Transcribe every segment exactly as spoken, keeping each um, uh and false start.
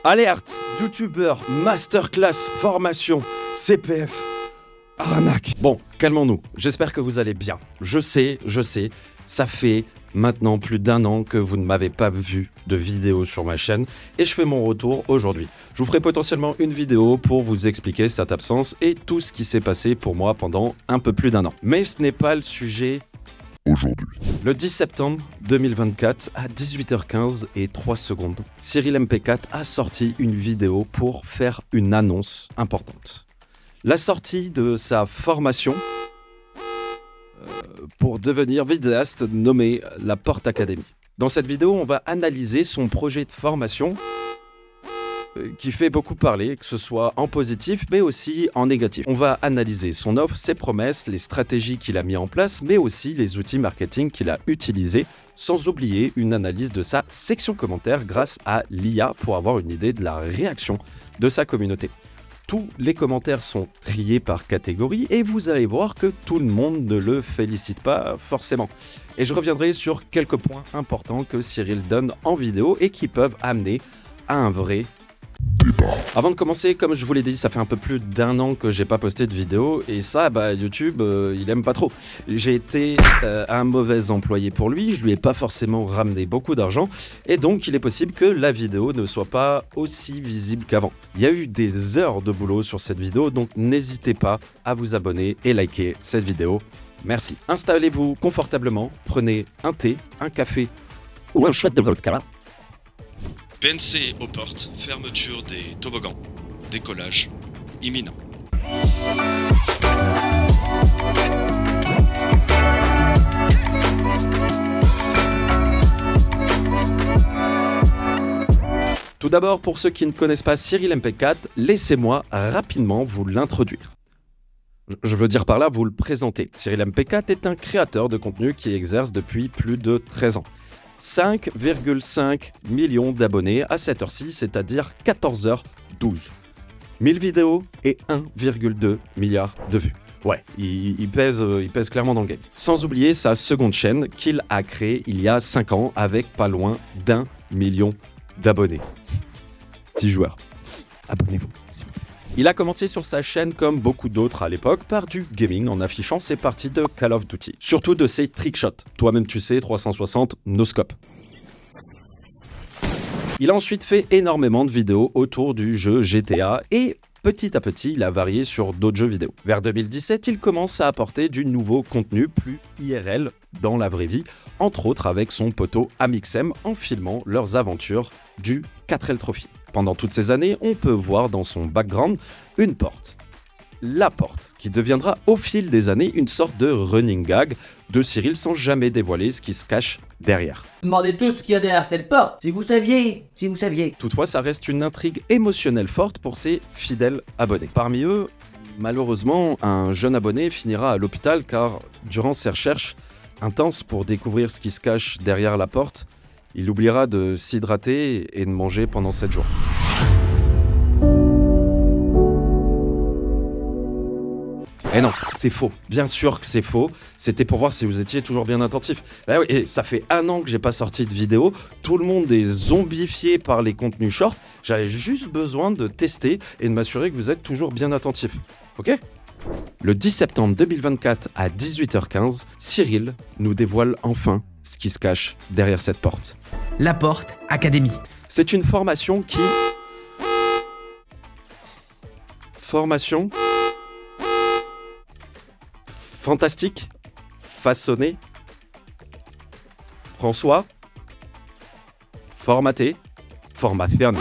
Alerte, youtubeur, masterclass, formation, C P F, arnaque. Bon, calmons-nous, j'espère que vous allez bien. Je sais, je sais, ça fait maintenant plus d'un an que vous ne m'avez pas vu de vidéo sur ma chaîne et je fais mon retour aujourd'hui. Je vous ferai potentiellement une vidéo pour vous expliquer cette absence et tout ce qui s'est passé pour moi pendant un peu plus d'un an. Mais ce n'est pas le sujet aujourd'hui. Le dix septembre deux mille vingt-quatre, à dix-huit heures quinze et trois secondes, Cyril M P quatre a sorti une vidéo pour faire une annonce importante. La sortie de sa formation euh, pour devenir vidéaste nommée La Porte Academy. Dans cette vidéo, on va analyser son projet de formation qui fait beaucoup parler, que ce soit en positif, mais aussi en négatif. On va analyser son offre, ses promesses, les stratégies qu'il a mis en place, mais aussi les outils marketing qu'il a utilisés, sans oublier une analyse de sa section commentaires grâce à l'I A pour avoir une idée de la réaction de sa communauté. Tous les commentaires sont triés par catégorie et vous allez voir que tout le monde ne le félicite pas forcément. Et je reviendrai sur quelques points importants que Cyril donne en vidéo et qui peuvent amener à un vrai débat. Avant de commencer, comme je vous l'ai dit, ça fait un peu plus d'un an que j'ai pas posté de vidéo et ça, bah, YouTube, euh, il aime pas trop. J'ai été euh, un mauvais employé pour lui, je lui ai pas forcément ramené beaucoup d'argent et donc il est possible que la vidéo ne soit pas aussi visible qu'avant. Il y a eu des heures de boulot sur cette vidéo, donc n'hésitez pas à vous abonner et liker cette vidéo. Merci. Installez-vous confortablement, prenez un thé, un café ou un shot de vodka. P N C aux portes, fermeture des toboggans, décollage imminent. Tout d'abord, pour ceux qui ne connaissent pas Cyril M P quatre, laissez-moi rapidement vous l'introduire. Je veux dire par là, vous le présenter. Cyril M P quatre est un créateur de contenu qui exerce depuis plus de treize ans. cinq virgule cinq millions d'abonnés à cette heure-ci, c'est-à-dire quatorze heures douze. mille vidéos et un virgule deux milliard de vues. Ouais, il, il, pèse, il pèse clairement dans le game. Sans oublier sa seconde chaîne qu'il a créée il y a cinq ans avec pas loin d'un million d'abonnés. Petit joueur, abonnez-vous s'il vous plaît. Il a commencé sur sa chaîne comme beaucoup d'autres à l'époque par du gaming en affichant ses parties de Call of Duty. Surtout de ses trickshots. Toi-même tu sais, trois cent soixante, no scope. Il a ensuite fait énormément de vidéos autour du jeu G T A et petit à petit il a varié sur d'autres jeux vidéo. Vers deux mille dix-sept, il commence à apporter du nouveau contenu plus I R L dans la vraie vie, entre autres avec son poteau Amixem en filmant leurs aventures du quatre L Trophy. Pendant toutes ces années, on peut voir dans son background une porte. La porte, qui deviendra au fil des années une sorte de running gag de Cyril sans jamais dévoiler ce qui se cache derrière. Demandez tout ce qu'il y a derrière cette porte, si vous saviez, si vous saviez. Toutefois, ça reste une intrigue émotionnelle forte pour ses fidèles abonnés. Parmi eux, malheureusement, un jeune abonné finira à l'hôpital car, durant ses recherches intenses pour découvrir ce qui se cache derrière la porte, il oubliera de s'hydrater et de manger pendant sept jours. Eh non, c'est faux. Bien sûr que c'est faux. C'était pour voir si vous étiez toujours bien attentif. Eh oui, et ça fait un an que j'ai pas sorti de vidéo. Tout le monde est zombifié par les contenus short. J'avais juste besoin de tester et de m'assurer que vous êtes toujours bien attentif. Ok ? Le dix septembre deux mille vingt-quatre à dix-huit heures quinze, Cyril nous dévoile enfin ce qui se cache derrière cette porte. La Porte Academy. C'est une formation qui... Formation... Fantastique, façonné, François, formaté, formation.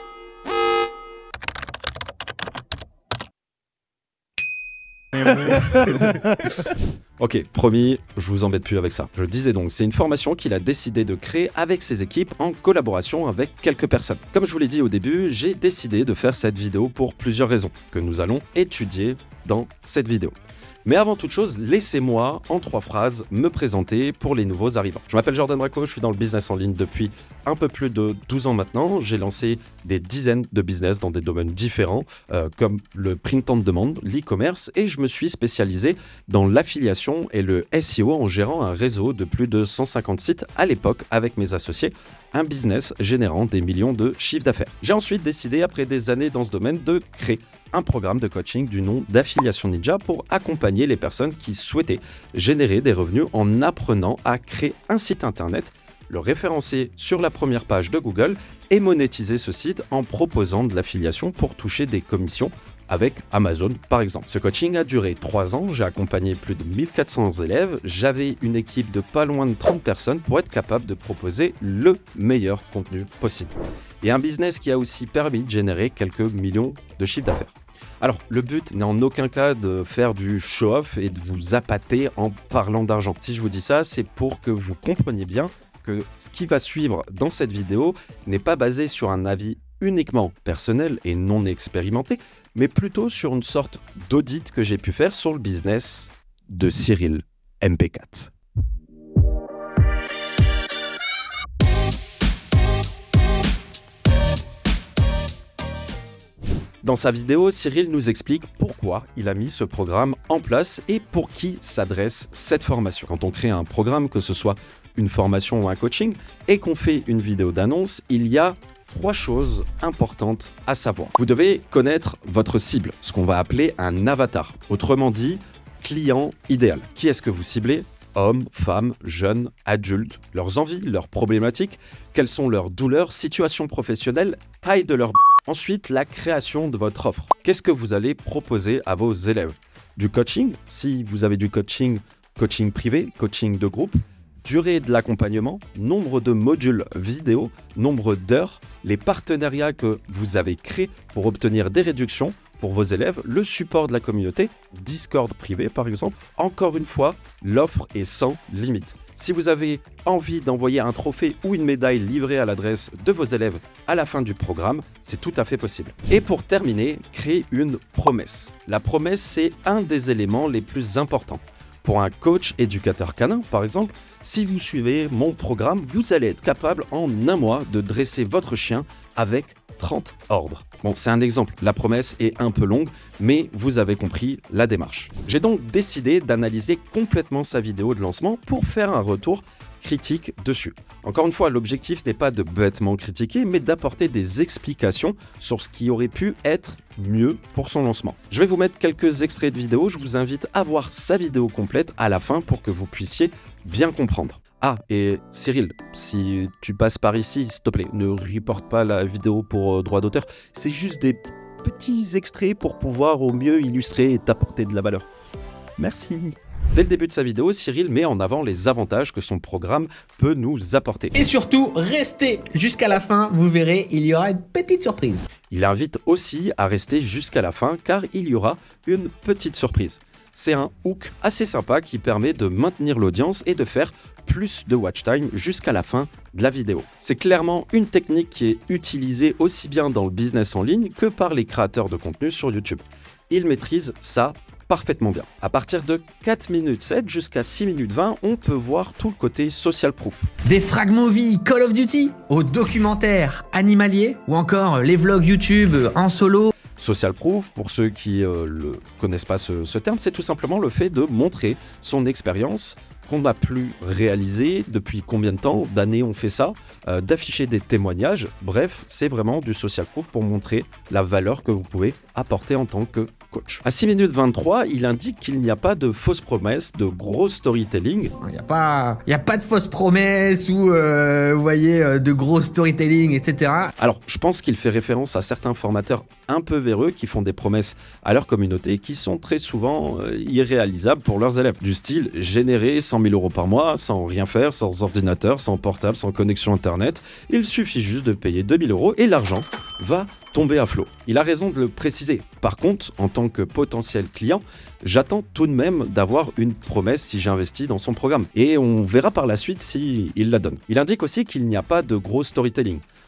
Ok, promis, je vous embête plus avec ça. Je disais donc, c'est une formation qu'il a décidé de créer avec ses équipes en collaboration avec quelques personnes. Comme je vous l'ai dit au début, j'ai décidé de faire cette vidéo pour plusieurs raisons que nous allons étudier dans cette vidéo. Mais avant toute chose, laissez-moi, en trois phrases, me présenter pour les nouveaux arrivants. Je m'appelle Jordan Bracco, je suis dans le business en ligne depuis un peu plus de douze ans maintenant. J'ai lancé des dizaines de business dans des domaines différents, euh, comme le print on demand, l'e-commerce, et je me suis spécialisé dans l'affiliation et le S E O en gérant un réseau de plus de cent cinquante sites à l'époque avec mes associés, un business générant des millions de chiffres d'affaires. J'ai ensuite décidé, après des années dans ce domaine, de créer un programme de coaching du nom d'Affiliation Ninja pour accompagner les personnes qui souhaitaient générer des revenus en apprenant à créer un site internet, le référencer sur la première page de Google et monétiser ce site en proposant de l'affiliation pour toucher des commissions avec Amazon par exemple. Ce coaching a duré trois ans, j'ai accompagné plus de mille quatre cents élèves, j'avais une équipe de pas loin de trente personnes pour être capable de proposer le meilleur contenu possible. Et un business qui a aussi permis de générer quelques millions de chiffres d'affaires. Alors, le but n'est en aucun cas de faire du show-off et de vous appâter en parlant d'argent. Si je vous dis ça, c'est pour que vous compreniez bien que ce qui va suivre dans cette vidéo n'est pas basé sur un avis uniquement personnel et non expérimenté, mais plutôt sur une sorte d'audit que j'ai pu faire sur le business de Cyril M P quatre. Dans sa vidéo, Cyril nous explique pourquoi il a mis ce programme en place et pour qui s'adresse cette formation. Quand on crée un programme, que ce soit une formation ou un coaching, et qu'on fait une vidéo d'annonce, il y a trois choses importantes à savoir. Vous devez connaître votre cible, ce qu'on va appeler un avatar. Autrement dit, client idéal. Qui est-ce que vous ciblez ? Hommes, femmes, jeunes, adultes, leurs envies, leurs problématiques, quelles sont leurs douleurs, situations professionnelles, taille de leur... Ensuite, la création de votre offre. Qu'est-ce que vous allez proposer à vos élèves ? Du coaching, si vous avez du coaching, coaching privé, coaching de groupe, durée de l'accompagnement, nombre de modules vidéo, nombre d'heures, les partenariats que vous avez créés pour obtenir des réductions pour vos élèves, le support de la communauté, Discord privé par exemple. Encore une fois, l'offre est sans limite. Si vous avez envie d'envoyer un trophée ou une médaille livrée à l'adresse de vos élèves à la fin du programme, c'est tout à fait possible. Et pour terminer, créez une promesse. La promesse, c'est un des éléments les plus importants. Pour un coach éducateur canin, par exemple, si vous suivez mon programme, vous allez être capable en un mois de dresser votre chien avec trente ordres. Bon, c'est un exemple, la promesse est un peu longue, mais vous avez compris la démarche. J'ai donc décidé d'analyser complètement sa vidéo de lancement pour faire un retour critique dessus. Encore une fois, l'objectif n'est pas de bêtement critiquer, mais d'apporter des explications sur ce qui aurait pu être mieux pour son lancement. Je vais vous mettre quelques extraits de vidéo, je vous invite à voir sa vidéo complète à la fin pour que vous puissiez bien comprendre. Ah, et Cyril, si tu passes par ici, s'il te plaît, ne reporte pas la vidéo pour euh, droit d'auteur. C'est juste des petits extraits pour pouvoir au mieux illustrer et t'apporter de la valeur. Merci. Dès le début de sa vidéo, Cyril met en avant les avantages que son programme peut nous apporter. Et surtout, restez jusqu'à la fin, vous verrez, il y aura une petite surprise. Il invite aussi à rester jusqu'à la fin car il y aura une petite surprise. C'est un hook assez sympa qui permet de maintenir l'audience et de faire plus de watch time jusqu'à la fin de la vidéo. C'est clairement une technique qui est utilisée aussi bien dans le business en ligne que par les créateurs de contenu sur YouTube. Il maîtrise ça parfaitement bien. À partir de quatre minutes sept jusqu'à six minutes vingt, on peut voir tout le côté social proof. Des frag movies Call of Duty, aux documentaires animaliers ou encore les vlogs YouTube en solo. Social proof, pour ceux qui ne euh, connaissent pas ce, ce terme, c'est tout simplement le fait de montrer son expérience qu'on n'a plus réalisé, depuis combien de temps, d'années on fait ça, euh, d'afficher des témoignages. Bref, c'est vraiment du social proof pour montrer la valeur que vous pouvez apporter en tant que coach. À six minutes vingt-trois, il indique qu'il n'y a pas de fausses promesses, de gros storytelling. Il n'y a pas, il y a pas de fausses promesses ou, euh, vous voyez, euh, de gros storytelling, et cetera. Alors, je pense qu'il fait référence à certains formateurs un peu véreux qui font des promesses à leur communauté qui sont très souvent euh, irréalisables pour leurs élèves. Du style générer cent mille euros par mois sans rien faire, sans ordinateur, sans portable, sans connexion internet. Il suffit juste de payer deux mille euros et l'argent va tomber à flot. Il a raison de le préciser. Par contre, en tant que potentiel client, j'attends tout de même d'avoir une promesse si j'investis dans son programme. Et on verra par la suite s'il la donne. Il indique aussi qu'il n'y a pas de gros storytelling.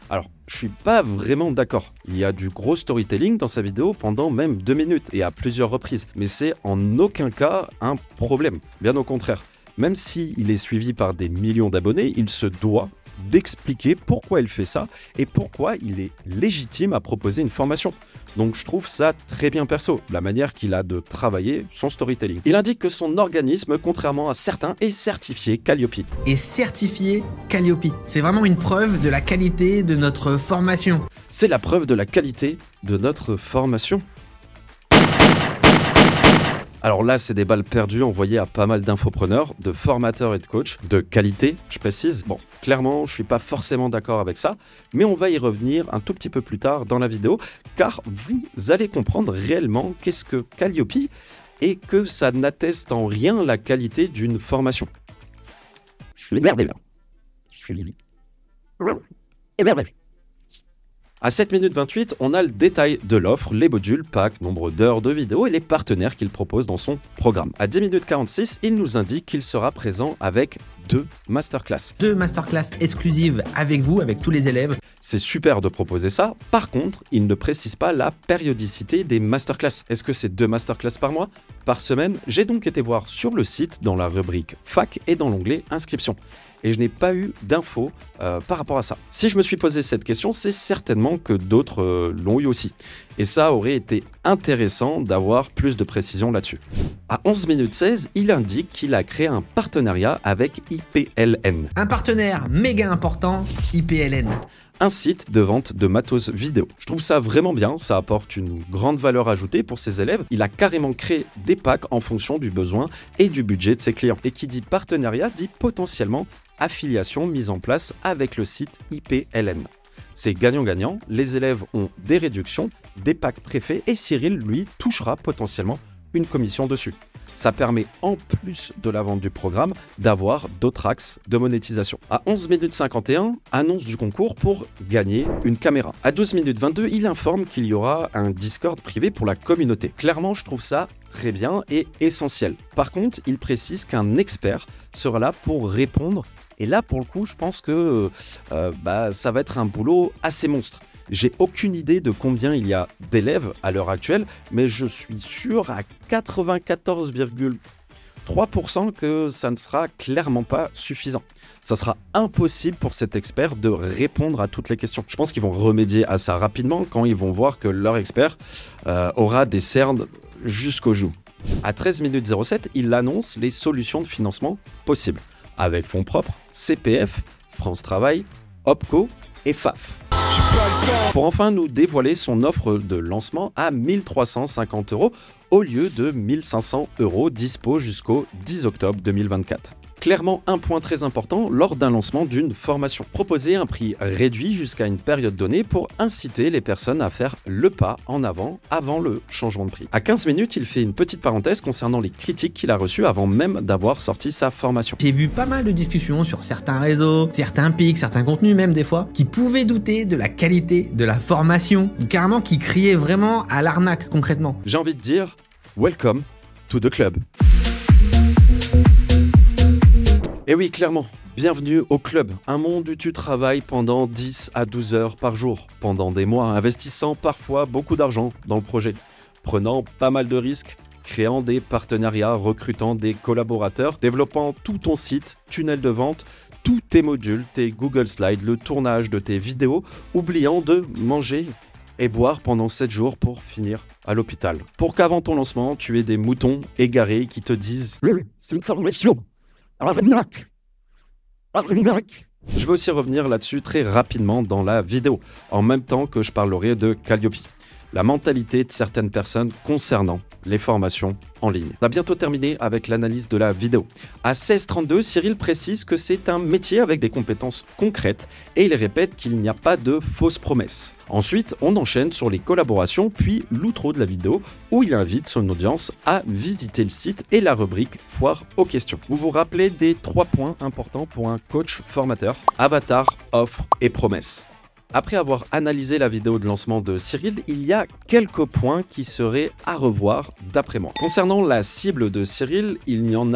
Alors, je suis pas vraiment d'accord. Il y a du gros storytelling dans sa vidéo pendant même deux minutes et à plusieurs reprises. Mais c'est en aucun cas un problème. Bien au contraire. Même s'il est suivi par des millions d'abonnés, il se doit d'expliquer pourquoi il fait ça et pourquoi il est légitime à proposer une formation. Donc je trouve ça très bien perso, la manière qu'il a de travailler son storytelling. Il indique que son organisme, contrairement à certains, est certifié Calliope. Et certifié Calliope. C'est vraiment une preuve de la qualité de notre formation. C'est la preuve de la qualité de notre formation. Alors là, c'est des balles perdues envoyées à pas mal d'infopreneurs, de formateurs et de coachs, de qualité, je précise. Bon, clairement, je suis pas forcément d'accord avec ça, mais on va y revenir un tout petit peu plus tard dans la vidéo, car vous allez comprendre réellement qu'est-ce que Calliope et que ça n'atteste en rien la qualité d'une formation. Je suis énervé là. Je suis énervé. À sept minutes vingt-huit, on a le détail de l'offre, les modules, packs, nombre d'heures de vidéo et les partenaires qu'il propose dans son programme. À dix minutes quarante-six, il nous indique qu'il sera présent avec deux masterclass. Deux masterclass exclusives avec vous, avec tous les élèves. C'est super de proposer ça. Par contre, il ne précise pas la périodicité des masterclass. Est-ce que c'est deux masterclass par mois, par semaine? J'ai donc été voir sur le site, dans la rubrique fac et dans l'onglet inscription. Et je n'ai pas eu d'infos euh, par rapport à ça. Si je me suis posé cette question, c'est certainement que d'autres euh, l'ont eu aussi. Et ça aurait été intéressant d'avoir plus de précision là-dessus. À onze minutes seize, il indique qu'il a créé un partenariat avec I P L N. Un partenaire méga important, I P L N. Un site de vente de matos vidéo. Je trouve ça vraiment bien, ça apporte une grande valeur ajoutée pour ses élèves. Il a carrément créé des packs en fonction du besoin et du budget de ses clients. Et qui dit partenariat dit potentiellement affiliation mise en place avec le site I P L N. C'est gagnant-gagnant, les élèves ont des réductions, des packs préfaits et Cyril, lui, touchera potentiellement une commission dessus. Ça permet, en plus de la vente du programme, d'avoir d'autres axes de monétisation. À onze minutes cinquante et un, annonce du concours pour gagner une caméra. À douze minutes vingt-deux, il informe qu'il y aura un Discord privé pour la communauté. Clairement, je trouve ça très bien et essentiel. Par contre, il précise qu'un expert sera là pour répondre. Et là, pour le coup, je pense que euh, bah, ça va être un boulot assez monstre. J'ai aucune idée de combien il y a d'élèves à l'heure actuelle, mais je suis sûr à quatre-vingt-quatorze virgule trois pour cent que ça ne sera clairement pas suffisant. Ça sera impossible pour cet expert de répondre à toutes les questions. Je pense qu'ils vont remédier à ça rapidement quand ils vont voir que leur expert euh, aura des cernes jusqu'aux joues. À treize minutes zéro sept, il annonce les solutions de financement possibles, avec fonds propres, C P F, France Travail, OPCO et F A F. Pour enfin nous dévoiler son offre de lancement à mille trois cent cinquante euros au lieu de mille cinq cents euros dispo jusqu'au dix octobre deux mille vingt-quatre. Clairement un point très important lors d'un lancement d'une formation. Proposer un prix réduit jusqu'à une période donnée pour inciter les personnes à faire le pas en avant avant le changement de prix. À quinze minutes, il fait une petite parenthèse concernant les critiques qu'il a reçues avant même d'avoir sorti sa formation. J'ai vu pas mal de discussions sur certains réseaux, certains pics, certains contenus même des fois, qui pouvaient douter de la qualité de la formation, carrément qui criaient vraiment à l'arnaque concrètement. J'ai envie de dire, welcome to the club. Et oui, clairement, bienvenue au club, un monde où tu travailles pendant dix à douze heures par jour, pendant des mois, investissant parfois beaucoup d'argent dans le projet, prenant pas mal de risques, créant des partenariats, recrutant des collaborateurs, développant tout ton site, tunnel de vente, tous tes modules, tes Google Slides, le tournage de tes vidéos, oubliant de manger et boire pendant sept jours pour finir à l'hôpital. Pour qu'avant ton lancement, tu aies des moutons égarés qui te disent « C'est une formation !» Je vais aussi revenir là-dessus très rapidement dans la vidéo, en même temps que je parlerai de Calliope. La mentalité de certaines personnes concernant les formations en ligne. On a bientôt terminé avec l'analyse de la vidéo. À seize trente-deux, Cyril précise que c'est un métier avec des compétences concrètes et il répète qu'il n'y a pas de fausses promesses. Ensuite, on enchaîne sur les collaborations, puis l'outro de la vidéo où il invite son audience à visiter le site et la rubrique foire aux questions. Vous vous rappelez des trois points importants pour un coach formateur: avatar, offre et promesse. Après avoir analysé la vidéo de lancement de Cyril, il y a quelques points qui seraient à revoir d'après moi. Concernant la cible de Cyril, il n'y en a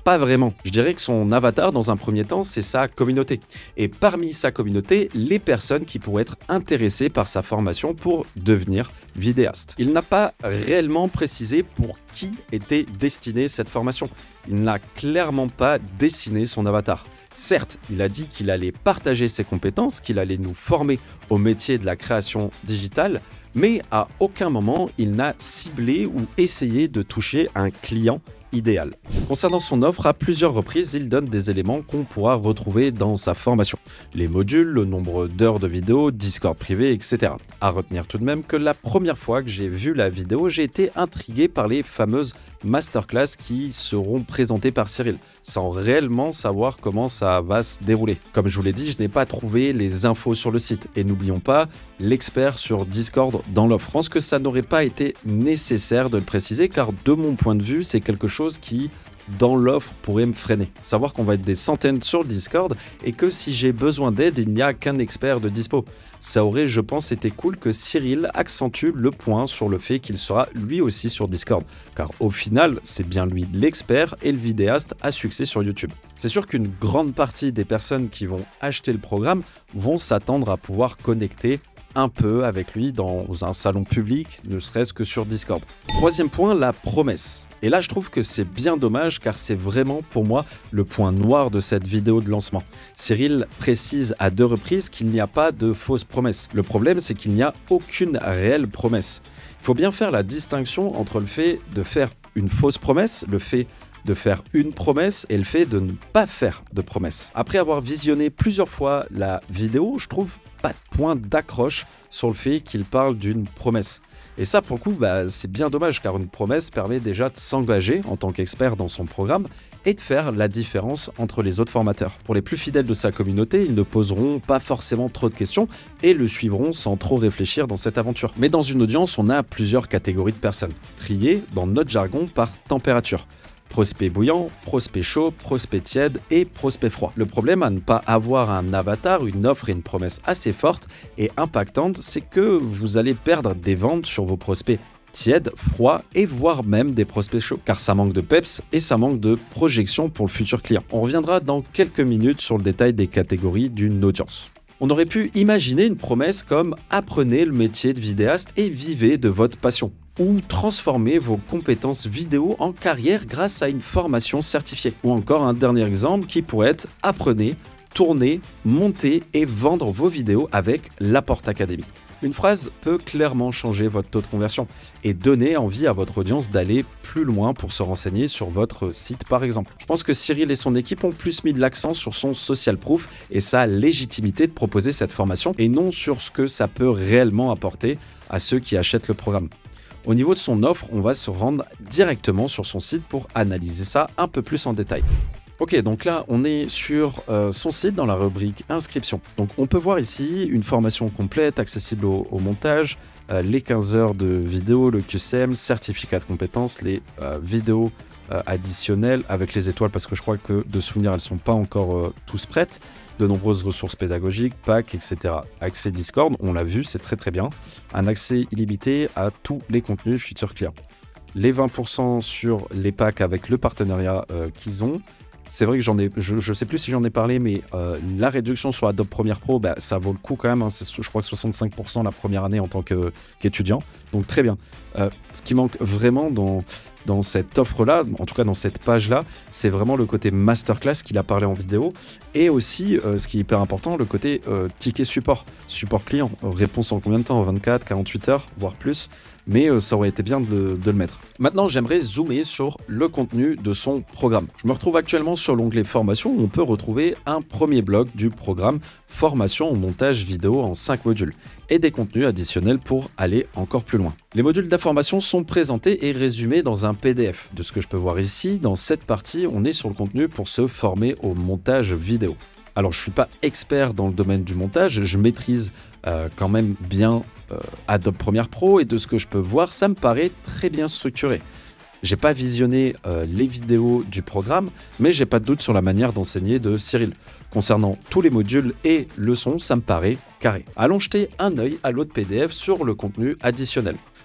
pas vraiment. Je dirais que son avatar, dans un premier temps, c'est sa communauté. Et parmi sa communauté, les personnes qui pourraient être intéressées par sa formation pour devenir vidéaste. Il n'a pas réellement précisé pour qui était destinée cette formation. Il n'a clairement pas dessiné son avatar. Certes, il a dit qu'il allait partager ses compétences, qu'il allait nous former au métier de la création digitale, mais à aucun moment il n'a ciblé ou essayé de toucher un client idéal. Concernant son offre, à plusieurs reprises, il donne des éléments qu'on pourra retrouver dans sa formation. Les modules, le nombre d'heures de vidéo, Discord privé, et cetera. À retenir tout de même que la première fois que j'ai vu la vidéo, j'ai été intrigué par les fameuses masterclass qui seront présentées par Cyril, sans réellement savoir comment ça va se dérouler. Comme je vous l'ai dit, je n'ai pas trouvé les infos sur le site. Et n'oublions pas l'expert sur Discord dans l'offre. Je pense que ça n'aurait pas été nécessaire de le préciser, car de mon point de vue, c'est quelque chose qui, dans l'offre, pourrait me freiner. Savoir qu'on va être des centaines sur le Discord et que si j'ai besoin d'aide, il n'y a qu'un expert de dispo. Ça aurait, je pense, été cool que Cyril accentue le point sur le fait qu'il sera lui aussi sur Discord. Car au final, c'est bien lui l'expert et le vidéaste à succès sur YouTube. C'est sûr qu'une grande partie des personnes qui vont acheter le programme vont s'attendre à pouvoir connecter un peu avec lui dans un salon public, ne serait-ce que sur Discord. Troisième point, la promesse. Et là, je trouve que c'est bien dommage car c'est vraiment pour moi le point noir de cette vidéo de lancement. Cyril précise à deux reprises qu'il n'y a pas de fausses promesses. Le problème, c'est qu'il n'y a aucune réelle promesse. Il faut bien faire la distinction entre le fait de faire une fausse promesse, le fait de faire une promesse et le fait de ne pas faire de promesse. Après avoir visionné plusieurs fois la vidéo, je trouve pas de point d'accroche sur le fait qu'il parle d'une promesse. Et ça, pour le coup, bah, c'est bien dommage, car une promesse permet déjà de s'engager en tant qu'expert dans son programme et de faire la différence entre les autres formateurs. Pour les plus fidèles de sa communauté, ils ne poseront pas forcément trop de questions et le suivront sans trop réfléchir dans cette aventure. Mais dans une audience, on a plusieurs catégories de personnes, triées dans notre jargon par température. Prospect bouillant, prospect chaud, prospect tiède et prospect froid. Le problème à ne pas avoir un avatar, une offre et une promesse assez forte et impactante, c'est que vous allez perdre des ventes sur vos prospects tièdes, froids et voire même des prospects chauds, car ça manque de peps et ça manque de projection pour le futur client. On reviendra dans quelques minutes sur le détail des catégories d'une audience. On aurait pu imaginer une promesse comme « Apprenez le métier de vidéaste et vivez de votre passion » ou « Transformez vos compétences vidéo en carrière grâce à une formation certifiée » ou encore un dernier exemple qui pourrait être « Apprenez, tournez, montez et vendre vos vidéos avec l'Apport Academy ». Une phrase peut clairement changer votre taux de conversion et donner envie à votre audience d'aller plus loin pour se renseigner sur votre site par exemple. Je pense que Cyril et son équipe ont plus mis de l'accent sur son social proof et sa légitimité de proposer cette formation et non sur ce que ça peut réellement apporter à ceux qui achètent le programme. Au niveau de son offre, on va se rendre directement sur son site pour analyser ça un peu plus en détail. Ok, donc là, on est sur euh, son site dans la rubrique inscription. Donc on peut voir ici une formation complète, accessible au, au montage, euh, les quinze heures de vidéo, le Q C M, certificat de compétences, les euh, vidéos euh, additionnelles avec les étoiles parce que je crois que de souvenir, elles ne sont pas encore euh, tous prêtes. De nombreuses ressources pédagogiques, packs, et cetera. Accès Discord, on l'a vu, c'est très très bien. Un accès illimité à tous les contenus futurs clients. Les vingt pour cent sur les packs avec le partenariat euh, qu'ils ont. C'est vrai que j'en ai, je ne sais plus si j'en ai parlé, mais euh, la réduction sur Adobe Premiere Pro, bah, ça vaut le coup quand même. Hein, c'est, je crois que soixante-cinq pour cent la première année en tant que, qu'étudiant. Donc très bien. Euh, ce qui manque vraiment dans, dans cette offre-là, en tout cas dans cette page-là, c'est vraiment le côté masterclass qu'il a parlé en vidéo. Et aussi, euh, ce qui est hyper important, le côté euh, ticket support. Support client. Réponse en combien de temps? vingt-quatre, quarante-huit heures, voire plus. Mais euh, ça aurait été bien de, de le mettre. Maintenant, j'aimerais zoomer sur le contenu de son programme. Je me retrouve actuellement sur l'onglet formation où on peut retrouver un premier bloc du programme formation au montage vidéo en cinq modules et des contenus additionnels pour aller encore plus loin. Les modules d'information sont présentés et résumés dans un P D F. De ce que je peux voir ici, dans cette partie, on est sur le contenu pour se former au montage vidéo. Alors, je ne suis pas expert dans le domaine du montage, je maîtrise euh, quand même bien euh, Adobe Premiere Pro et de ce que je peux voir, ça me paraît très bien structuré. J'ai pas visionné euh, les vidéos du programme, mais j'ai pas de doute sur la manière d'enseigner de Cyril. Concernant tous les modules et leçons, ça me paraît carré. Allons jeter un œil à l'autre P D F sur le contenu additionnel.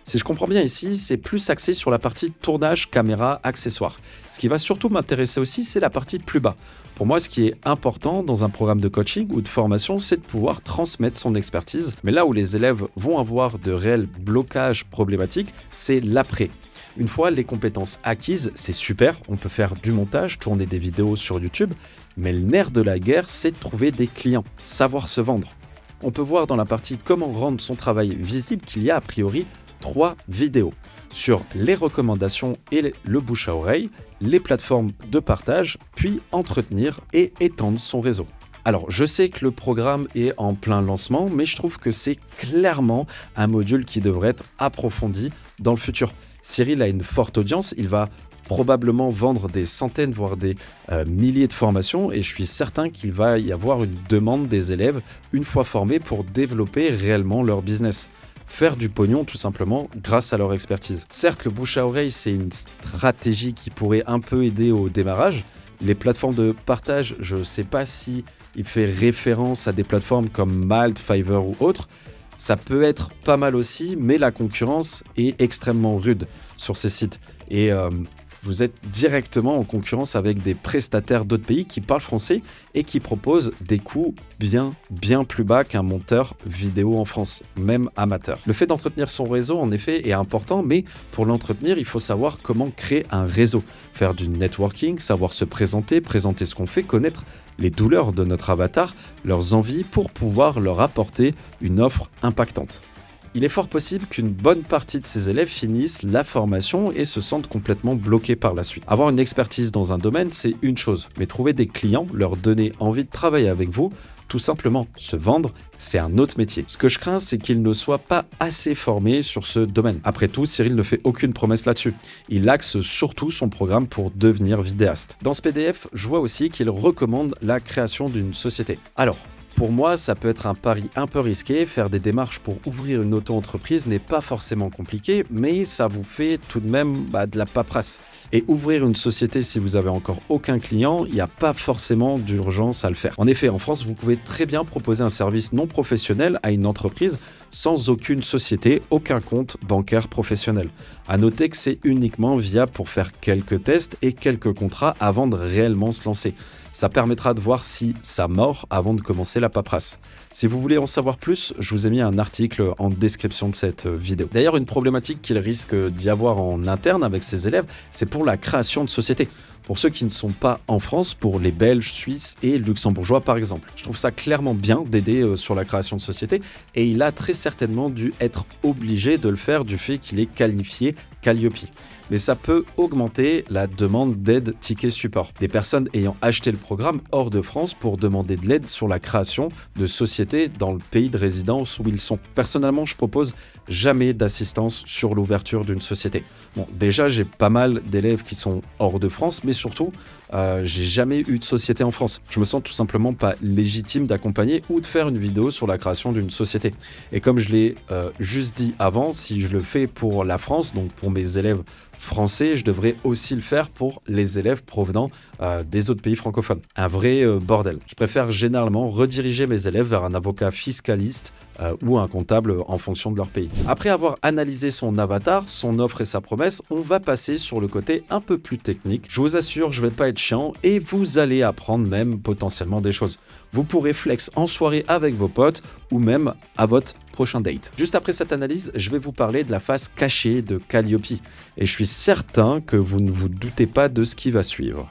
Si je comprends bien ici, c'est plus axé sur la partie tournage, caméra, accessoires. Ce qui va surtout m'intéresser aussi, c'est la partie plus bas. Pour moi, ce qui est important dans un programme de coaching ou de formation, c'est de pouvoir transmettre son expertise. Mais là où les élèves vont avoir de réels blocages problématiques, c'est l'après. Une fois les compétences acquises, c'est super, on peut faire du montage, tourner des vidéos sur YouTube, mais le nerf de la guerre, c'est de trouver des clients, savoir se vendre. On peut voir dans la partie comment rendre son travail visible qu'il y a a priori trois vidéos sur les recommandations et le bouche à oreille, les plateformes de partage, puis entretenir et étendre son réseau. Alors, je sais que le programme est en plein lancement, mais je trouve que c'est clairement un module qui devrait être approfondi dans le futur. Cyril a une forte audience, il va probablement vendre des centaines, voire des euh, milliers de formations, et je suis certain qu'il va y avoir une demande des élèves, une fois formés, pour développer réellement leur business. Faire du pognon tout simplement grâce à leur expertise. Certes, le bouche à oreille, c'est une stratégie qui pourrait un peu aider au démarrage. Les plateformes de partage, je ne sais pas si il fait référence à des plateformes comme Malt, Fiverr ou autres. Ça peut être pas mal aussi, mais la concurrence est extrêmement rude sur ces sites. Et euh, vous êtes directement en concurrence avec des prestataires d'autres pays qui parlent français et qui proposent des coûts bien, bien plus bas qu'un monteur vidéo en France, même amateur. Le fait d'entretenir son réseau, en effet, est important, mais pour l'entretenir, il faut savoir comment créer un réseau, faire du networking, savoir se présenter, présenter ce qu'on fait, connaître les douleurs de notre avatar, leurs envies pour pouvoir leur apporter une offre impactante. Il est fort possible qu'une bonne partie de ces élèves finissent la formation et se sentent complètement bloqués par la suite. Avoir une expertise dans un domaine, c'est une chose, mais trouver des clients, leur donner envie de travailler avec vous, tout simplement se vendre, c'est un autre métier. Ce que je crains, c'est qu'ils ne soient pas assez formés sur ce domaine. Après tout, Cyril ne fait aucune promesse là-dessus. Il axe surtout son programme pour devenir vidéaste. Dans ce P D F, je vois aussi qu'il recommande la création d'une société. Alors, pour moi, ça peut être un pari un peu risqué. Faire des démarches pour ouvrir une auto-entreprise n'est pas forcément compliqué, mais ça vous fait tout de même bah, de la paperasse. Et ouvrir une société si vous avez encore aucun client, il n'y a pas forcément d'urgence à le faire. En effet, en France, vous pouvez très bien proposer un service non professionnel à une entreprise sans aucune société, aucun compte bancaire professionnel. À noter que c'est uniquement viable pour faire quelques tests et quelques contrats avant de réellement se lancer. Ça permettra de voir si ça mord avant de commencer la paperasse. Si vous voulez en savoir plus, je vous ai mis un article en description de cette vidéo. D'ailleurs, une problématique qu'il risque d'y avoir en interne avec ses élèves, c'est pour la création de sociétés. Pour ceux qui ne sont pas en France, pour les Belges, Suisses et Luxembourgeois par exemple. Je trouve ça clairement bien d'aider sur la création de sociétés et il a très certainement dû être obligé de le faire du fait qu'il est qualifié Calliope. Mais ça peut augmenter la demande d'aide ticket support. Des personnes ayant acheté le programme hors de France pour demander de l'aide sur la création de sociétés dans le pays de résidence où ils sont. Personnellement, je propose jamais d'assistance sur l'ouverture d'une société. Bon, déjà, j'ai pas mal d'élèves qui sont hors de France, mais surtout, euh, j'ai jamais eu de société en France. Je me sens tout simplement pas légitime d'accompagner ou de faire une vidéo sur la création d'une société. Et comme je l'ai euh, juste dit avant, si je le fais pour la France, donc pour mes élèves français, je devrais aussi le faire pour les élèves provenant euh, des autres pays francophones. Un vrai euh, bordel. Je préfère généralement rediriger mes élèves vers un avocat fiscaliste euh, ou un comptable en fonction de leur pays. Après avoir analysé son avatar, son offre et sa promesse, on va passer sur le côté un peu plus technique. Je vous assure, je vais pas être chiant et vous allez apprendre même potentiellement des choses. Vous pourrez flex en soirée avec vos potes ou même à votre prochain date. Juste après cette analyse, je vais vous parler de la face cachée de Calliope et je suis certain que vous ne vous doutez pas de ce qui va suivre.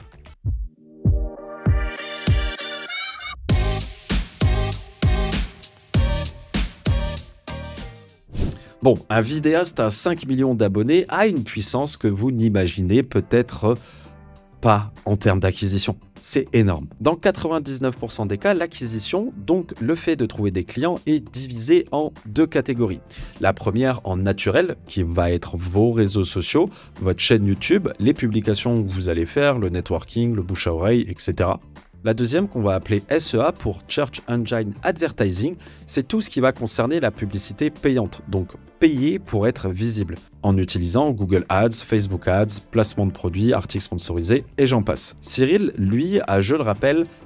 Bon, un vidéaste à cinq millions d'abonnés a une puissance que vous n'imaginez peut-être pas en termes d'acquisition. C'est énorme. Dans quatre-vingt-dix-neuf pour cent des cas, l'acquisition, donc le fait de trouver des clients, est divisé en deux catégories. La première en naturel, qui va être vos réseaux sociaux, votre chaîne YouTube, les publications que vous allez faire, le networking, le bouche à oreille, et cetera. La deuxième, qu'on va appeler S E A pour Search Engine Advertising, c'est tout ce qui va concerner la publicité payante, donc payer pour être visible, en utilisant Google Ads, Facebook Ads, placement de produits, articles sponsorisés et j'en passe. Cyril, lui, a, je le rappelle,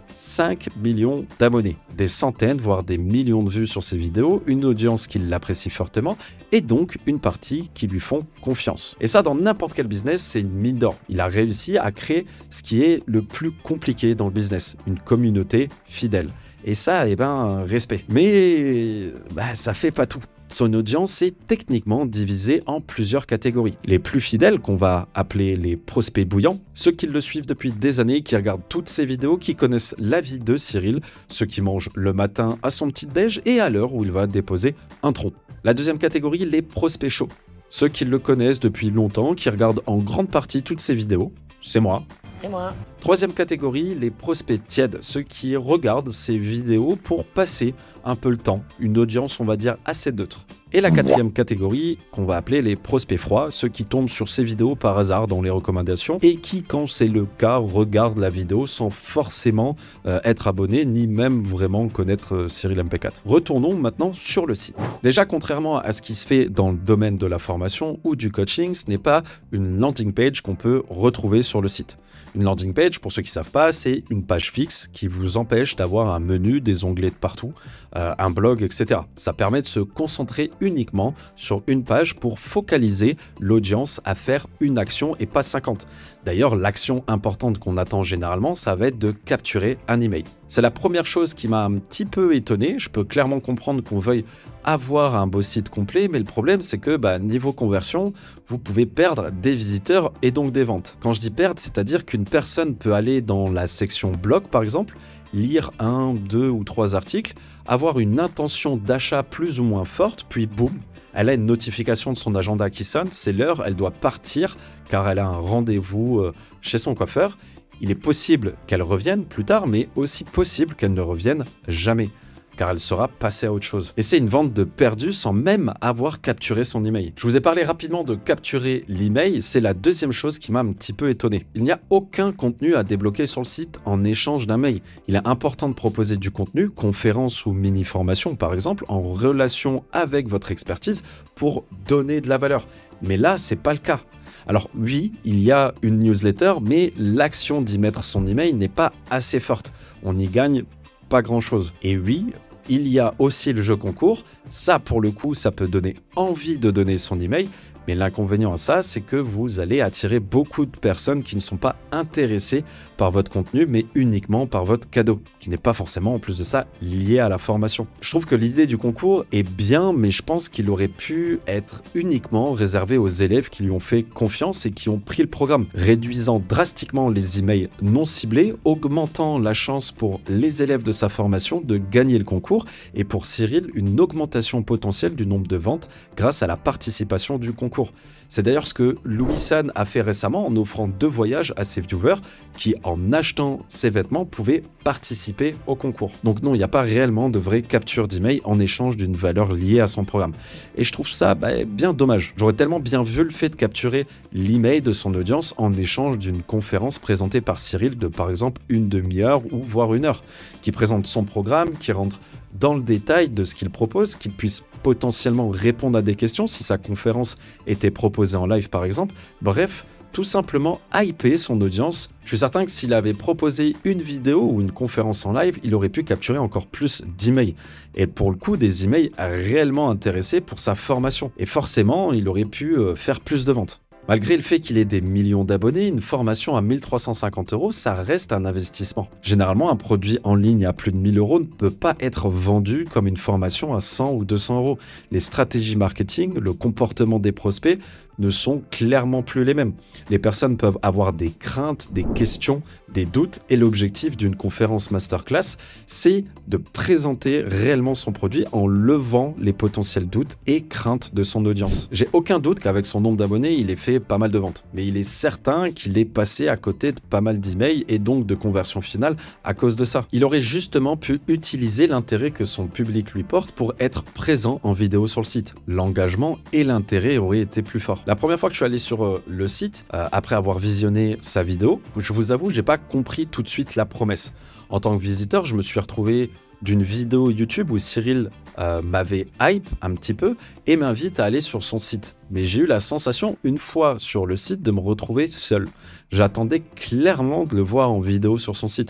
cinq millions d'abonnés, des centaines voire des millions de vues sur ses vidéos, une audience qui l'apprécie fortement et donc une partie qui lui font confiance. Et ça, dans n'importe quel business, c'est une mine d'or. Il a réussi à créer ce qui est le plus compliqué dans le business, une communauté fidèle. Et ça, eh ben, respect. Mais bah, ça fait pas tout. Son audience est techniquement divisée en plusieurs catégories. Les plus fidèles, qu'on va appeler les prospects bouillants, ceux qui le suivent depuis des années, qui regardent toutes ses vidéos, qui connaissent la vie de Cyril, ceux qui mangent le matin à son petit déj et à l'heure où il va déposer un tronc. La deuxième catégorie, les prospects chauds, ceux qui le connaissent depuis longtemps, qui regardent en grande partie toutes ses vidéos. C'est moi. Et moi. Troisième catégorie, les prospects tièdes, ceux qui regardent ces vidéos pour passer un peu le temps, une audience on va dire assez neutre. Et la quatrième catégorie, qu'on va appeler les prospects froids, ceux qui tombent sur ces vidéos par hasard dans les recommandations et qui, quand c'est le cas, regardent la vidéo sans forcément euh, être abonnés ni même vraiment connaître euh, Cyril M P quatre. Retournons maintenant sur le site. Déjà, contrairement à ce qui se fait dans le domaine de la formation ou du coaching, ce n'est pas une landing page qu'on peut retrouver sur le site. Une landing page, pour ceux qui ne savent pas, c'est une page fixe qui vous empêche d'avoir un menu, des onglets de partout, euh, un blog, et cetera. Ça permet de se concentrer uniquement sur une page pour focaliser l'audience à faire une action et pas cinquante. D'ailleurs, l'action importante qu'on attend généralement, ça va être de capturer un email. C'est la première chose qui m'a un petit peu étonné. Je peux clairement comprendre qu'on veuille avoir un beau site complet, mais le problème, c'est que bah, niveau conversion, vous pouvez perdre des visiteurs et donc des ventes. Quand je dis perdre, c'est-à-dire qu'une personne peut aller dans la section blog, par exemple, lire un, deux ou trois articles, avoir une intention d'achat plus ou moins forte, puis boum, elle a une notification de son agenda qui sonne, c'est l'heure, elle doit partir car elle a un rendez-vous chez son coiffeur. Il est possible qu'elle revienne plus tard, mais aussi possible qu'elle ne revienne jamais, car elle sera passée à autre chose. Et c'est une vente de perdu sans même avoir capturé son email. Je vous ai parlé rapidement de capturer l'email, c'est la deuxième chose qui m'a un petit peu étonné. Il n'y a aucun contenu à débloquer sur le site en échange d'un mail. Il est important de proposer du contenu, conférence ou mini-formation par exemple, en relation avec votre expertise pour donner de la valeur. Mais là, c'est pas le cas. Alors oui, il y a une newsletter, mais l'action d'y mettre son email n'est pas assez forte. On n'y gagne pas grand-chose. Et oui, il y a aussi le jeu concours. Ça, pour le coup, ça peut donner envie de donner son email. Mais l'inconvénient à ça, c'est que vous allez attirer beaucoup de personnes qui ne sont pas intéressées par votre contenu, mais uniquement par votre cadeau, qui n'est pas forcément, en plus de ça, lié à la formation. Je trouve que l'idée du concours est bien, mais je pense qu'il aurait pu être uniquement réservé aux élèves qui lui ont fait confiance et qui ont pris le programme, réduisant drastiquement les emails non ciblés, augmentant la chance pour les élèves de sa formation de gagner le concours, et pour Cyril, une augmentation potentielle du nombre de ventes grâce à la participation du concours. C'est d'ailleurs ce que Louis San a fait récemment en offrant deux voyages à ses viewers qui, en achetant ses vêtements, pouvaient participer au concours. Donc non, il n'y a pas réellement de vraie capture d'email en échange d'une valeur liée à son programme. Et je trouve ça bah, bien dommage. J'aurais tellement bien vu le fait de capturer l'email de son audience en échange d'une conférence présentée par Cyril de par exemple une demi-heure ou voire une heure, qui présente son programme, qui rentre dans le détail de ce qu'il propose, qu'il puisse potentiellement répondre à des questions si sa conférence était proposée en live par exemple. Bref, tout simplement hyper son audience. Je suis certain que s'il avait proposé une vidéo ou une conférence en live, il aurait pu capturer encore plus d'emails. Et pour le coup, des emails réellement intéressés pour sa formation. Et forcément, il aurait pu faire plus de ventes. Malgré le fait qu'il ait des millions d'abonnés, une formation à mille trois cent cinquante euros, ça reste un investissement. Généralement, un produit en ligne à plus de mille euros ne peut pas être vendu comme une formation à cent ou deux cents euros. Les stratégies marketing, le comportement des prospects ne sont clairement plus les mêmes. Les personnes peuvent avoir des craintes, des questions, des doutes, et l'objectif d'une conférence masterclass, c'est de présenter réellement son produit en levant les potentiels doutes et craintes de son audience. J'ai aucun doute qu'avec son nombre d'abonnés, il ait fait pas mal de ventes, mais il est certain qu'il est passé à côté de pas mal d'emails et donc de conversion finale à cause de ça. Il aurait justement pu utiliser l'intérêt que son public lui porte pour être présent en vidéo sur le site. L'engagement et l'intérêt auraient été plus forts. La première fois que je suis allé sur euh, le site, euh, après avoir visionné sa vidéo, je vous avoue, j'ai pas compris tout de suite la promesse. En tant que visiteur, je me suis retrouvé d'une vidéo YouTube où Cyril euh, m'avait hype un petit peu et m'invite à aller sur son site. Mais j'ai eu la sensation, une fois sur le site, de me retrouver seul. J'attendais clairement de le voir en vidéo sur son site.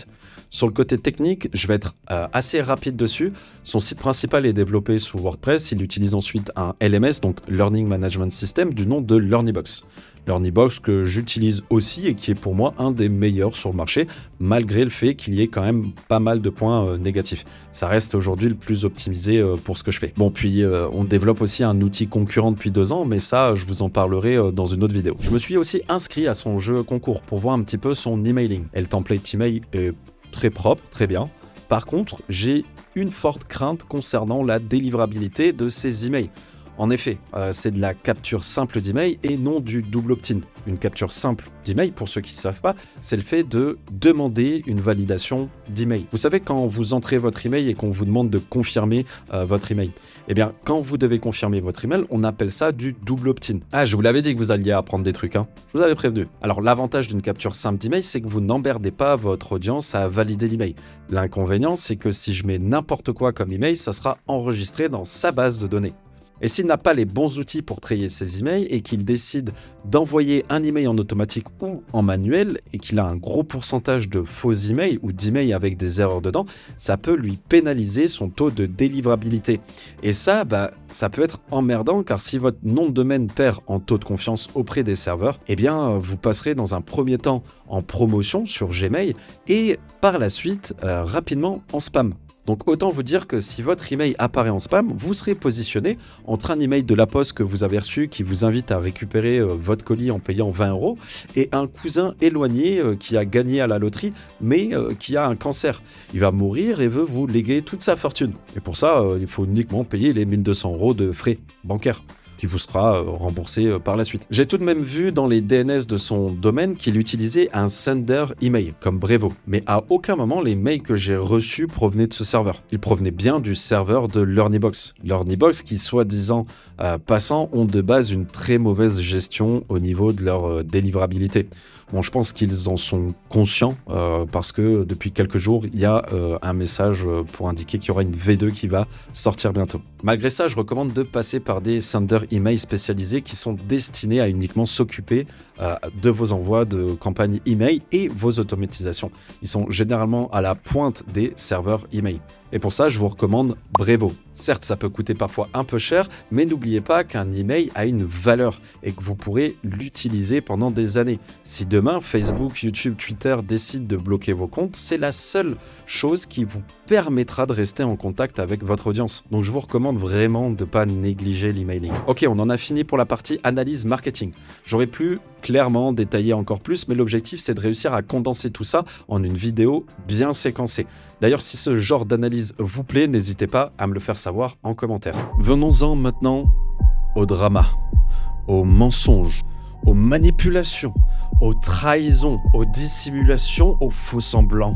Sur le côté technique, je vais être euh, assez rapide dessus. Son site principal est développé sous WordPress. Il utilise ensuite un L M S, donc Learning Management System, du nom de Learnybox. Learnybox que j'utilise aussi et qui est pour moi un des meilleurs sur le marché, malgré le fait qu'il y ait quand même pas mal de points euh, négatifs. Ça reste aujourd'hui le plus optimisé euh, pour ce que je fais. Bon, puis euh, on développe aussi un outil concurrent depuis deux ans, mais ça, je vous en parlerai euh, dans une autre vidéo. Je me suis aussi inscrit à son jeu concours pour voir un petit peu son emailing. Et le template email est très propre, très bien. Par contre, j'ai une forte crainte concernant la délivrabilité de ces emails. En effet, euh, c'est de la capture simple d'email et non du double opt-in. Une capture simple d'email, pour ceux qui ne savent pas, c'est le fait de demander une validation d'email. Vous savez, quand vous entrez votre email et qu'on vous demande de confirmer euh, votre email, eh bien, quand vous devez confirmer votre email, on appelle ça du double opt-in. Ah, je vous l'avais dit que vous alliez apprendre des trucs, hein. Je vous avais prévenu. Alors, l'avantage d'une capture simple d'email, c'est que vous n'emmerdez pas votre audience à valider l'email. L'inconvénient, c'est que si je mets n'importe quoi comme email, ça sera enregistré dans sa base de données. Et s'il n'a pas les bons outils pour trier ses emails et qu'il décide d'envoyer un email en automatique ou en manuel et qu'il a un gros pourcentage de faux emails ou d'emails avec des erreurs dedans, ça peut lui pénaliser son taux de délivrabilité. Et ça, bah, ça peut être emmerdant car si votre nom de domaine perd en taux de confiance auprès des serveurs, eh bien, vous passerez dans un premier temps en promotion sur Gmail et par la suite, euh, rapidement en spam. Donc autant vous dire que si votre email apparaît en spam, vous serez positionné entre un email de la poste que vous avez reçu qui vous invite à récupérer euh, votre colis en payant vingt euros et un cousin éloigné euh, qui a gagné à la loterie mais euh, qui a un cancer. Il va mourir et veut vous léguer toute sa fortune. Et pour ça, euh, il faut uniquement payer les mille deux cents euros de frais bancaires qui vous sera remboursé par la suite. J'ai tout de même vu dans les D N S de son domaine qu'il utilisait un sender email comme Brevo, mais à aucun moment les mails que j'ai reçus provenaient de ce serveur. Ils provenaient bien du serveur de Learnybox. Learnybox qui, soi-disant euh, passant, ont de base une très mauvaise gestion au niveau de leur euh, délivrabilité. Bon, je pense qu'ils en sont conscients euh, parce que depuis quelques jours, il y a euh, un message pour indiquer qu'il y aura une V deux qui va sortir bientôt. Malgré ça, je recommande de passer par des sender email spécialisés qui sont destinés à uniquement s'occuper euh, de vos envois de campagnes email et vos automatisations. Ils sont généralement à la pointe des serveurs email. Et pour ça, je vous recommande Brevo. Certes, ça peut coûter parfois un peu cher, mais n'oubliez pas qu'un email a une valeur et que vous pourrez l'utiliser pendant des années. Si demain, Facebook, YouTube, Twitter décident de bloquer vos comptes, c'est la seule chose qui vous permettra de rester en contact avec votre audience. Donc je vous recommande vraiment de ne pas négliger l'emailing. Ok, on en a fini pour la partie analyse marketing. J'aurais pu clairement détailler encore plus, mais l'objectif c'est de réussir à condenser tout ça en une vidéo bien séquencée. D'ailleurs, si ce genre d'analyse vous plaît, n'hésitez pas à me le faire savoir en commentaire. Venons-en maintenant au drama, aux mensonges, aux manipulations, aux trahisons, aux dissimulations, aux faux semblants.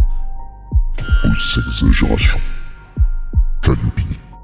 Aux exagérations. Calliope.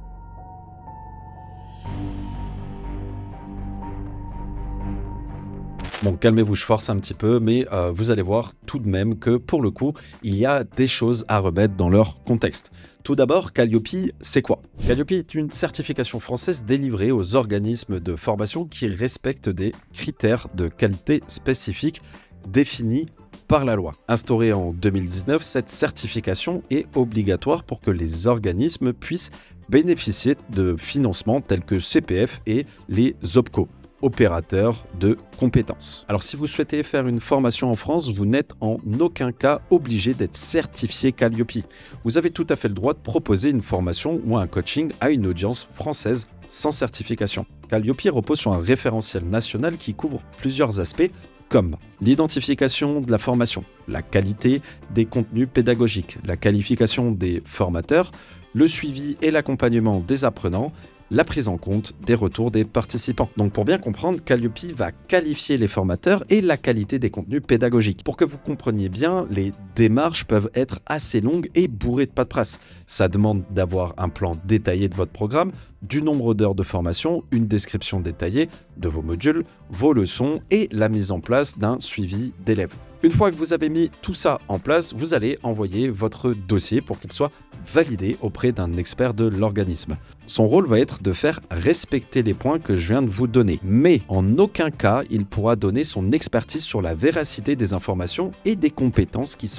Bon, calmez-vous, je force un petit peu, mais euh, vous allez voir tout de même que pour le coup, il y a des choses à remettre dans leur contexte. Tout d'abord, Calliope, c'est quoi? Calliope est une certification française délivrée aux organismes de formation qui respectent des critères de qualité spécifiques définis par la loi. Instaurée en deux mille dix-neuf, cette certification est obligatoire pour que les organismes puissent bénéficier de financements tels que C P F et les OPCO. Opérateur de compétences. Alors si vous souhaitez faire une formation en France, vous n'êtes en aucun cas obligé d'être certifié Calliope. Vous avez tout à fait le droit de proposer une formation ou un coaching à une audience française sans certification. Calliope repose sur un référentiel national qui couvre plusieurs aspects comme l'identification de la formation, la qualité des contenus pédagogiques, la qualification des formateurs, le suivi et l'accompagnement des apprenants, la prise en compte des retours des participants. Donc pour bien comprendre, Calliope va qualifier les formateurs et la qualité des contenus pédagogiques. Pour que vous compreniez bien, les démarches peuvent être assez longues et bourrées de paperasses. Ça demande d'avoir un plan détaillé de votre programme, du nombre d'heures de formation, une description détaillée de vos modules, vos leçons et la mise en place d'un suivi d'élèves. Une fois que vous avez mis tout ça en place, vous allez envoyer votre dossier pour qu'il soit validé auprès d'un expert de l'organisme. Son rôle va être de faire respecter les points que je viens de vous donner, mais en aucun cas il pourra donner son expertise sur la véracité des informations et des compétences qui sont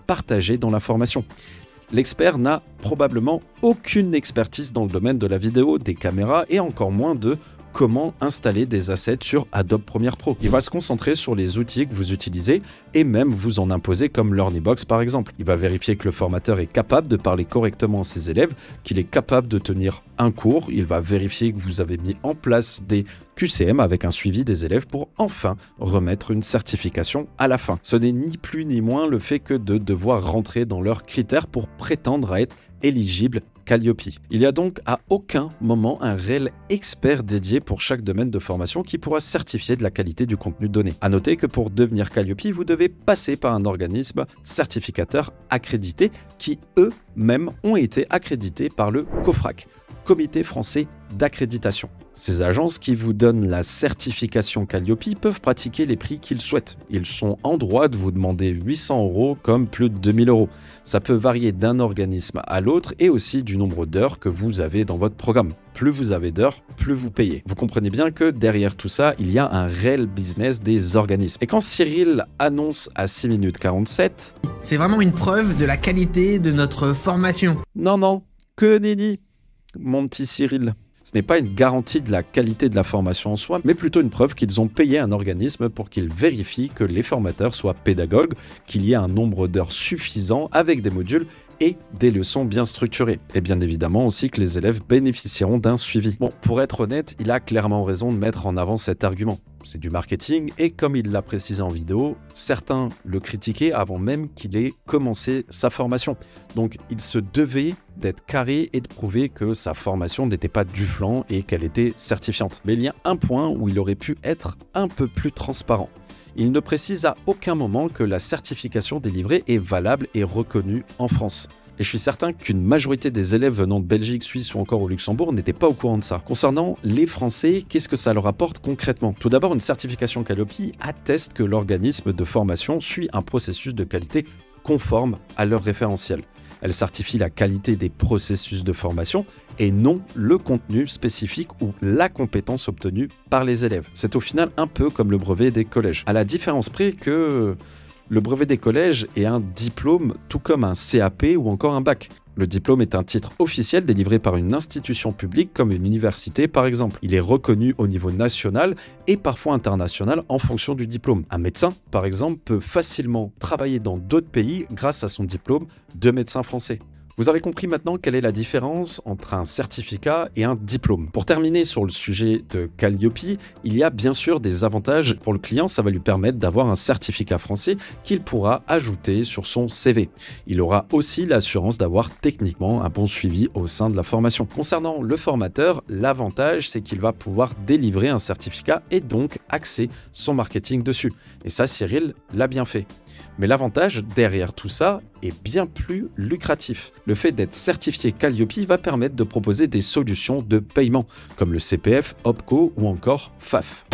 partager dans la formation. L'expert n'a probablement aucune expertise dans le domaine de la vidéo, des caméras et encore moins de comment installer des assets sur Adobe Premiere Pro. Il va se concentrer sur les outils que vous utilisez et même vous en imposer comme LearnyBox par exemple. Il va vérifier que le formateur est capable de parler correctement à ses élèves, qu'il est capable de tenir un cours. Il va vérifier que vous avez mis en place des Q C M avec un suivi des élèves pour enfin remettre une certification à la fin. Ce n'est ni plus ni moins le fait que de devoir rentrer dans leurs critères pour prétendre à être éligible Calliope. Il n'y a donc à aucun moment un réel expert dédié pour chaque domaine de formation qui pourra certifier de la qualité du contenu donné. À noter que pour devenir Calliope, vous devez passer par un organisme certificateur accrédité qui eux-mêmes ont été accrédités par le COFRAC, Comité français d'accréditation. Ces agences qui vous donnent la certification Calliope peuvent pratiquer les prix qu'ils souhaitent. Ils sont en droit de vous demander huit cents euros comme plus de deux mille euros. Ça peut varier d'un organisme à l'autre et aussi du nombre d'heures que vous avez dans votre programme. Plus vous avez d'heures, plus vous payez. Vous comprenez bien que derrière tout ça, il y a un réel business des organismes. Et quand Cyril annonce à six minutes quarante-sept... C'est vraiment une preuve de la qualité de notre formation. Non, non, que nenni, mon petit Cyril. Ce n'est pas une garantie de la qualité de la formation en soi, mais plutôt une preuve qu'ils ont payé un organisme pour qu'il vérifie que les formateurs soient pédagogues, qu'il y ait un nombre d'heures suffisant avec des modules et des leçons bien structurées. Et bien évidemment aussi que les élèves bénéficieront d'un suivi. Bon, pour être honnête, il a clairement raison de mettre en avant cet argument. C'est du marketing et comme il l'a précisé en vidéo, certains le critiquaient avant même qu'il ait commencé sa formation. Donc il se devait d'être carré et de prouver que sa formation n'était pas du flan et qu'elle était certifiante. Mais il y a un point où il aurait pu être un peu plus transparent. Il ne précise à aucun moment que la certification délivrée est valable et reconnue en France. Et je suis certain qu'une majorité des élèves venant de Belgique, Suisse ou encore au Luxembourg n'étaient pas au courant de ça. Concernant les Français, qu'est-ce que ça leur apporte concrètement? Tout d'abord, une certification Calliope atteste que l'organisme de formation suit un processus de qualité conforme à leur référentiel. Elle certifie la qualité des processus de formation et non le contenu spécifique ou la compétence obtenue par les élèves. C'est au final un peu comme le brevet des collèges. À la différence près que le brevet des collèges est un diplôme tout comme un C A P ou encore un bac. Le diplôme est un titre officiel délivré par une institution publique comme une université par exemple. Il est reconnu au niveau national et parfois international en fonction du diplôme. Un médecin par exemple peut facilement travailler dans d'autres pays grâce à son diplôme de médecin français. Vous avez compris maintenant quelle est la différence entre un certificat et un diplôme. Pour terminer sur le sujet de Calliope, il y a bien sûr des avantages pour le client. Ça va lui permettre d'avoir un certificat français qu'il pourra ajouter sur son C V. Il aura aussi l'assurance d'avoir techniquement un bon suivi au sein de la formation. Concernant le formateur, l'avantage c'est qu'il va pouvoir délivrer un certificat et donc axer son marketing dessus. Et ça, Cyril l'a bien fait. Mais l'avantage derrière tout ça est bien plus lucratif. Le fait d'être certifié Calliope va permettre de proposer des solutions de paiement, comme le C P F, OPCO ou encore F A F.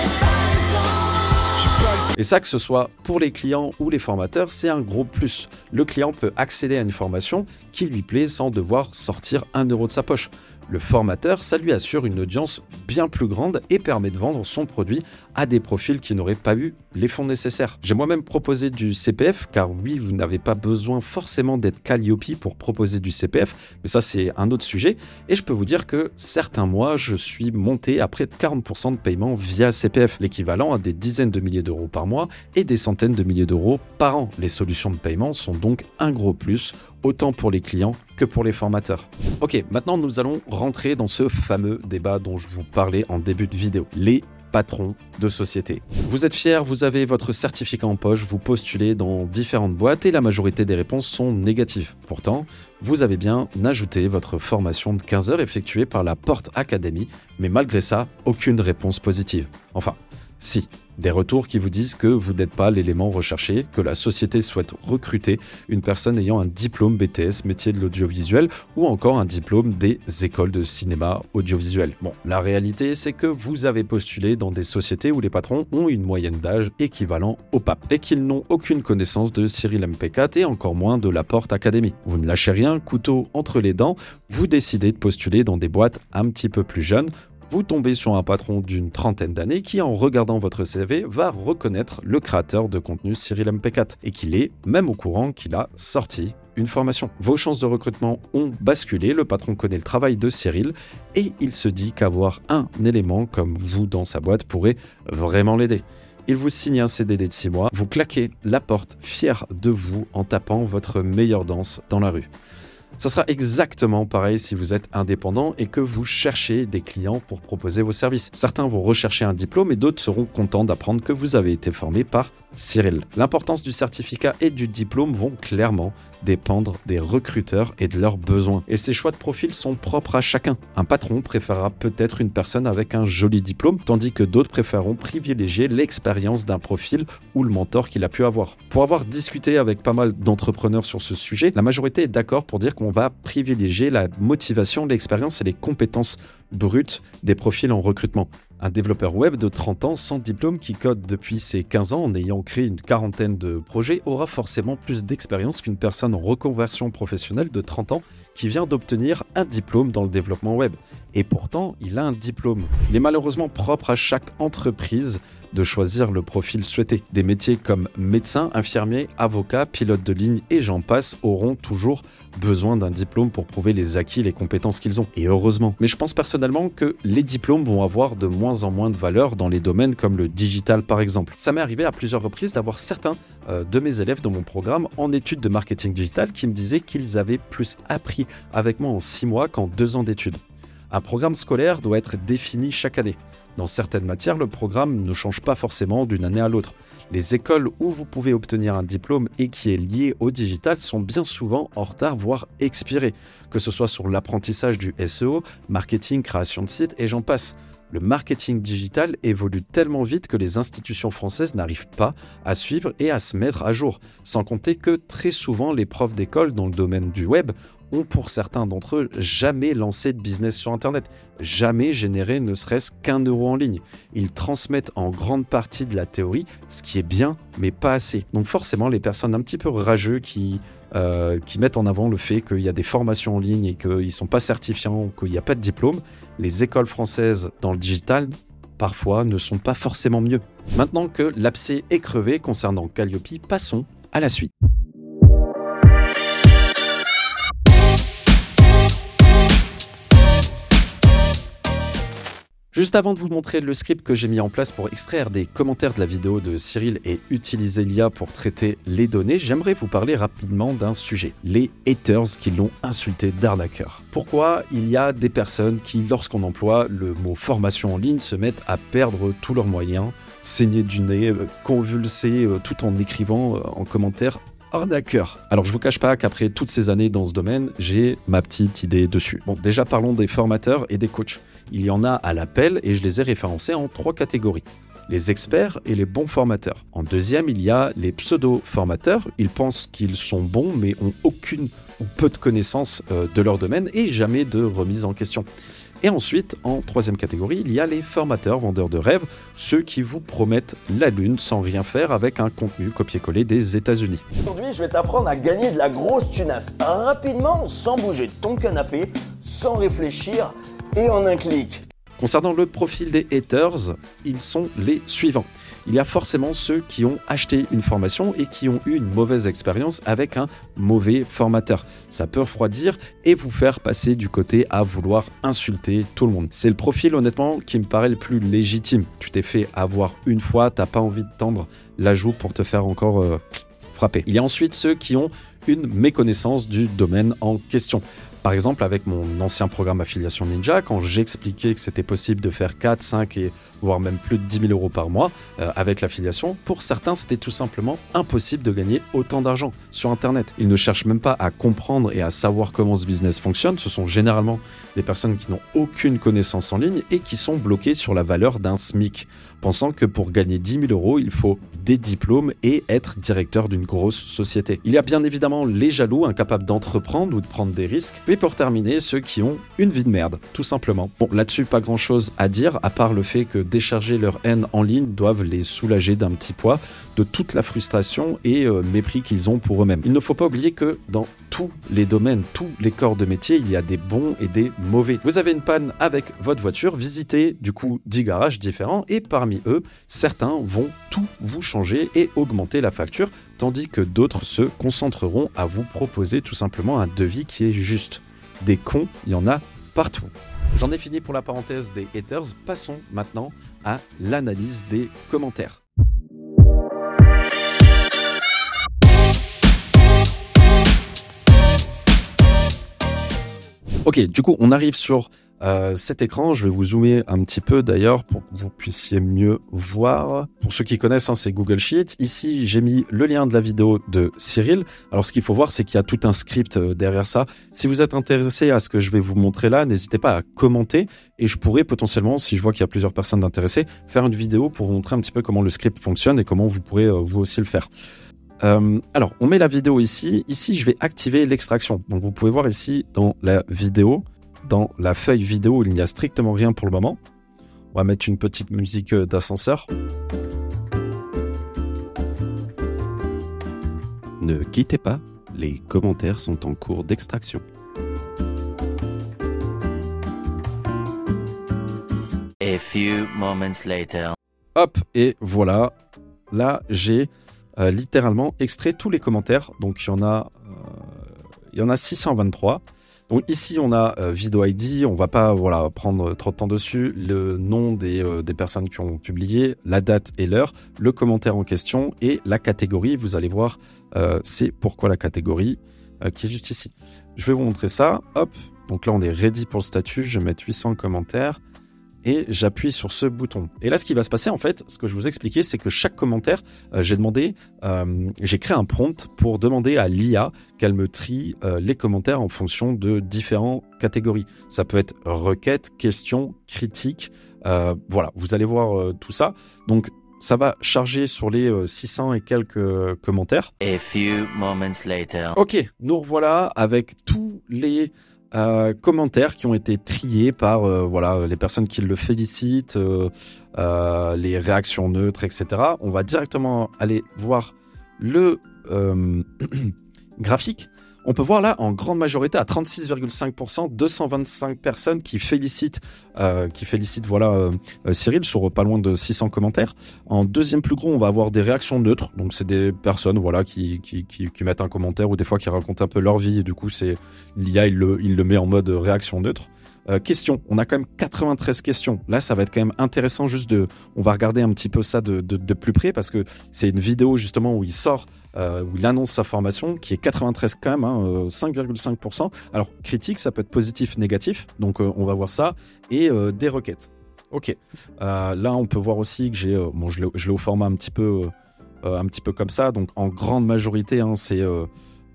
Et ça, que ce soit pour les clients ou les formateurs, c'est un gros plus. Le client peut accéder à une formation qui lui plaît sans devoir sortir un euro de sa poche. Le formateur, ça lui assure une audience bien plus grande et permet de vendre son produit à des profils qui n'auraient pas eu les fonds nécessaires. J'ai moi-même proposé du C P F, car oui, vous n'avez pas besoin forcément d'être Calliope pour proposer du C P F, mais ça c'est un autre sujet. Et je peux vous dire que certains mois, je suis monté à près de quarante pour cent de paiement via C P F, l'équivalent à des dizaines de milliers d'euros par mois et des centaines de milliers d'euros par an. Les solutions de paiement sont donc un gros plus, autant pour les clients que pour les formateurs. Ok, maintenant nous allons rentrer dans ce fameux débat dont je vous parlais en début de vidéo. Les patrons de société. Vous êtes fiers, vous avez votre certificat en poche, vous postulez dans différentes boîtes et la majorité des réponses sont négatives. Pourtant, vous avez bien ajouté votre formation de quinze heures effectuée par la Porte Academy, mais malgré ça, aucune réponse positive. Enfin, si, des retours qui vous disent que vous n'êtes pas l'élément recherché, que la société souhaite recruter une personne ayant un diplôme B T S métier de l'audiovisuel ou encore un diplôme des écoles de cinéma audiovisuel. Bon, la réalité c'est que vous avez postulé dans des sociétés où les patrons ont une moyenne d'âge équivalent au pape et qu'ils n'ont aucune connaissance de Cyril M P quatre et encore moins de la Porte Academy. Vous ne lâchez rien, couteau entre les dents, vous décidez de postuler dans des boîtes un petit peu plus jeunes. Vous tombez sur un patron d'une trentaine d'années qui, en regardant votre C V, va reconnaître le créateur de contenu Cyril M P quatre et qu'il est même au courant qu'il a sorti une formation. Vos chances de recrutement ont basculé, le patron connaît le travail de Cyril et il se dit qu'avoir un élément comme vous dans sa boîte pourrait vraiment l'aider. Il vous signe un C D D de six mois, vous claquez la porte fier de vous en tapant votre meilleure danse dans la rue. Ça sera exactement pareil si vous êtes indépendant et que vous cherchez des clients pour proposer vos services. Certains vont rechercher un diplôme et d'autres seront contents d'apprendre que vous avez été formé par Cyril. L'importance du certificat et du diplôme vont clairement dépendre des recruteurs et de leurs besoins. Et ces choix de profil sont propres à chacun. Un patron préférera peut-être une personne avec un joli diplôme, tandis que d'autres préféreront privilégier l'expérience d'un profil ou le mentor qu'il a pu avoir. Pour avoir discuté avec pas mal d'entrepreneurs sur ce sujet, la majorité est d'accord pour dire qu'on va privilégier la motivation, l'expérience et les compétences brutes des profils en recrutement. Un développeur web de trente ans sans diplôme qui code depuis ses quinze ans en ayant créé une quarantaine de projets aura forcément plus d'expérience qu'une personne en reconversion professionnelle de trente ans qui vient d'obtenir un diplôme dans le développement web. Et pourtant, il a un diplôme. Il est malheureusement propre à chaque entreprise de choisir le profil souhaité. Des métiers comme médecin, infirmier, avocat, pilote de ligne et j'en passe auront toujours besoin d'un diplôme pour prouver les acquis et les compétences qu'ils ont. Et heureusement. Mais je pense personnellement que les diplômes vont avoir de moins en moins de valeur dans les domaines comme le digital par exemple. Ça m'est arrivé à plusieurs reprises d'avoir certains euh, de mes élèves dans mon programme en études de marketing digital qui me disaient qu'ils avaient plus appris avec moi en six mois qu'en deux ans d'études. Un programme scolaire doit être défini chaque année. Dans certaines matières, le programme ne change pas forcément d'une année à l'autre. Les écoles où vous pouvez obtenir un diplôme et qui est lié au digital sont bien souvent en retard, voire expirées, que ce soit sur l'apprentissage du S E O, marketing, création de sites et j'en passe. Le marketing digital évolue tellement vite que les institutions françaises n'arrivent pas à suivre et à se mettre à jour. Sans compter que très souvent, les profs d'école dans le domaine du web ont pour certains d'entre eux jamais lancé de business sur Internet, jamais généré ne serait-ce qu'un euro en ligne. Ils transmettent en grande partie de la théorie, ce qui est bien, mais pas assez. Donc forcément, les personnes un petit peu rageux qui, euh, qui mettent en avant le fait qu'il y a des formations en ligne et qu'ils ne sont pas certifiants ou qu'il n'y a pas de diplôme, les écoles françaises dans le digital, parfois, ne sont pas forcément mieux. Maintenant que l'abcès est crevé concernant Calliope, passons à la suite. Juste avant de vous montrer le script que j'ai mis en place pour extraire des commentaires de la vidéo de Cyril et utiliser l'I A pour traiter les données, j'aimerais vous parler rapidement d'un sujet, les haters qui l'ont insulté d'arnaqueur. Pourquoi il y a des personnes qui, lorsqu'on emploie le mot formation en ligne, se mettent à perdre tous leurs moyens, saigner du nez, convulser tout en écrivant en commentaire arnaqueur. Alors je vous cache pas qu'après toutes ces années dans ce domaine, j'ai ma petite idée dessus. Bon, déjà parlons des formateurs et des coachs. Il y en a à l'appel et je les ai référencés en trois catégories. Les experts et les bons formateurs. En deuxième, il y a les pseudo-formateurs. Ils pensent qu'ils sont bons mais ont aucune ou peu de connaissances euh, de leur domaine et jamais de remise en question. Et ensuite, en troisième catégorie, il y a les formateurs vendeurs de rêves, ceux qui vous promettent la lune sans rien faire avec un contenu copié-collé des États-Unis. Aujourd'hui, je vais t'apprendre à gagner de la grosse tunasse rapidement, sans bouger de ton canapé, sans réfléchir et en un clic. Concernant le profil des haters, ils sont les suivants. Il y a forcément ceux qui ont acheté une formation et qui ont eu une mauvaise expérience avec un mauvais formateur. Ça peut refroidir et vous faire passer du côté à vouloir insulter tout le monde. C'est le profil honnêtement qui me paraît le plus légitime. Tu t'es fait avoir une fois, t'as pas envie de tendre la joue pour te faire encore euh, frapper. Il y a ensuite ceux qui ont une méconnaissance du domaine en question. Par exemple, avec mon ancien programme Affiliation Ninja, quand j'expliquais que c'était possible de faire quatre, cinq et voire même plus de dix mille euros par mois euh, avec l'affiliation, pour certains, c'était tout simplement impossible de gagner autant d'argent sur Internet. Ils ne cherchent même pas à comprendre et à savoir comment ce business fonctionne. Ce sont généralement des personnes qui n'ont aucune connaissance en ligne et qui sont bloquées sur la valeur d'un SMIC, pensant que pour gagner dix mille euros, il faut des diplômes et être directeur d'une grosse société. Il y a bien évidemment les jaloux, incapables d'entreprendre ou de prendre des risques, Et pour terminer, ceux qui ont une vie de merde, tout simplement. Bon, là-dessus, pas grand-chose à dire, à part le fait que décharger leur haine en ligne doivent les soulager d'un petit poids, de toute la frustration et euh, mépris qu'ils ont pour eux-mêmes. Il ne faut pas oublier que dans tous les domaines, tous les corps de métier, il y a des bons et des mauvais. Vous avez une panne avec votre voiture, visitez du coup dix garages différents et parmi eux, certains vont tout vous changer et augmenter la facture, tandis que d'autres se concentreront à vous proposer tout simplement un devis qui est juste. Des cons, il y en a partout. J'en ai fini pour la parenthèse des haters, passons maintenant à l'analyse des commentaires. Ok, du coup, on arrive sur euh, cet écran. Je vais vous zoomer un petit peu d'ailleurs pour que vous puissiez mieux voir. Pour ceux qui connaissent, hein, c'est Google Sheet. Ici, j'ai mis le lien de la vidéo de Cyril. Alors, ce qu'il faut voir, c'est qu'il y a tout un script euh, derrière ça. Si vous êtes intéressé à ce que je vais vous montrer là, n'hésitez pas à commenter et je pourrais potentiellement, si je vois qu'il y a plusieurs personnes intéressées, faire une vidéo pour vous montrer un petit peu comment le script fonctionne et comment vous pourrez euh, vous aussi le faire. Euh, alors, on met la vidéo ici. Ici, je vais activer l'extraction. Donc, vous pouvez voir ici dans la vidéo, dans la feuille vidéo, il n'y a strictement rien pour le moment. On va mettre une petite musique d'ascenseur. Ne quittez pas, les commentaires sont en cours d'extraction. A few moments later. Hop, et voilà. Là, j'ai Euh, littéralement extrait tous les commentaires. Donc il y en a, euh, il y en a six cent vingt-trois. Donc ici on a euh, Video I D. On va pas voilà prendre trop de temps dessus. Le nom des euh, des personnes qui ont publié, la date et l'heure, le commentaire en question et la catégorie. Vous allez voir, euh, c'est pourquoi la catégorie euh, qui est juste ici. Je vais vous montrer ça. Hop. Donc là on est ready pour le statut. Je vais mettre huit cents commentaires. Et j'appuie sur ce bouton. Et là, ce qui va se passer, en fait, ce que je vous expliquais, c'est que chaque commentaire, euh, j'ai demandé, euh, j'ai créé un prompt pour demander à l'I A qu'elle me trie euh, les commentaires en fonction de différentes catégories. Ça peut être requête, question, critique. Euh, voilà, vous allez voir euh, tout ça. Donc, ça va charger sur les euh, six cents et quelques euh, commentaires. A few moments later. Ok, nous revoilà avec tous les Euh, commentaires qui ont été triés par euh, voilà les personnes qui le félicitent, euh, euh, les réactions neutres, et cetera. On va directement aller voir le euh, graphique. On peut voir là en grande majorité à trente-six virgule cinq pour cent, deux cent vingt-cinq personnes qui félicitent, euh, qui félicitent voilà euh, Cyril sur pas loin de six cents commentaires. En deuxième plus gros, on va avoir des réactions neutres. Donc c'est des personnes voilà qui qui qui, qui mettent un commentaire ou des fois qui racontent un peu leur vie et du coup c'est l'I A il le il le met en mode réaction neutre. Euh, questions, on a quand même quatre-vingt-treize questions. Là, ça va être quand même intéressant juste de... On va regarder un petit peu ça de, de, de plus près parce que c'est une vidéo justement où il sort, euh, où il annonce sa formation qui est quatre-vingt-treize quand même, hein, cinq virgule cinq pour cent. Alors, critique, ça peut être positif, négatif. Donc, euh, on va voir ça. Et euh, des requêtes. Ok. Euh, là, on peut voir aussi que j'ai... Euh, bon, je l'ai, je l'ai au format un petit peu, euh, un petit peu comme ça. Donc, en grande majorité, hein, c'est, euh,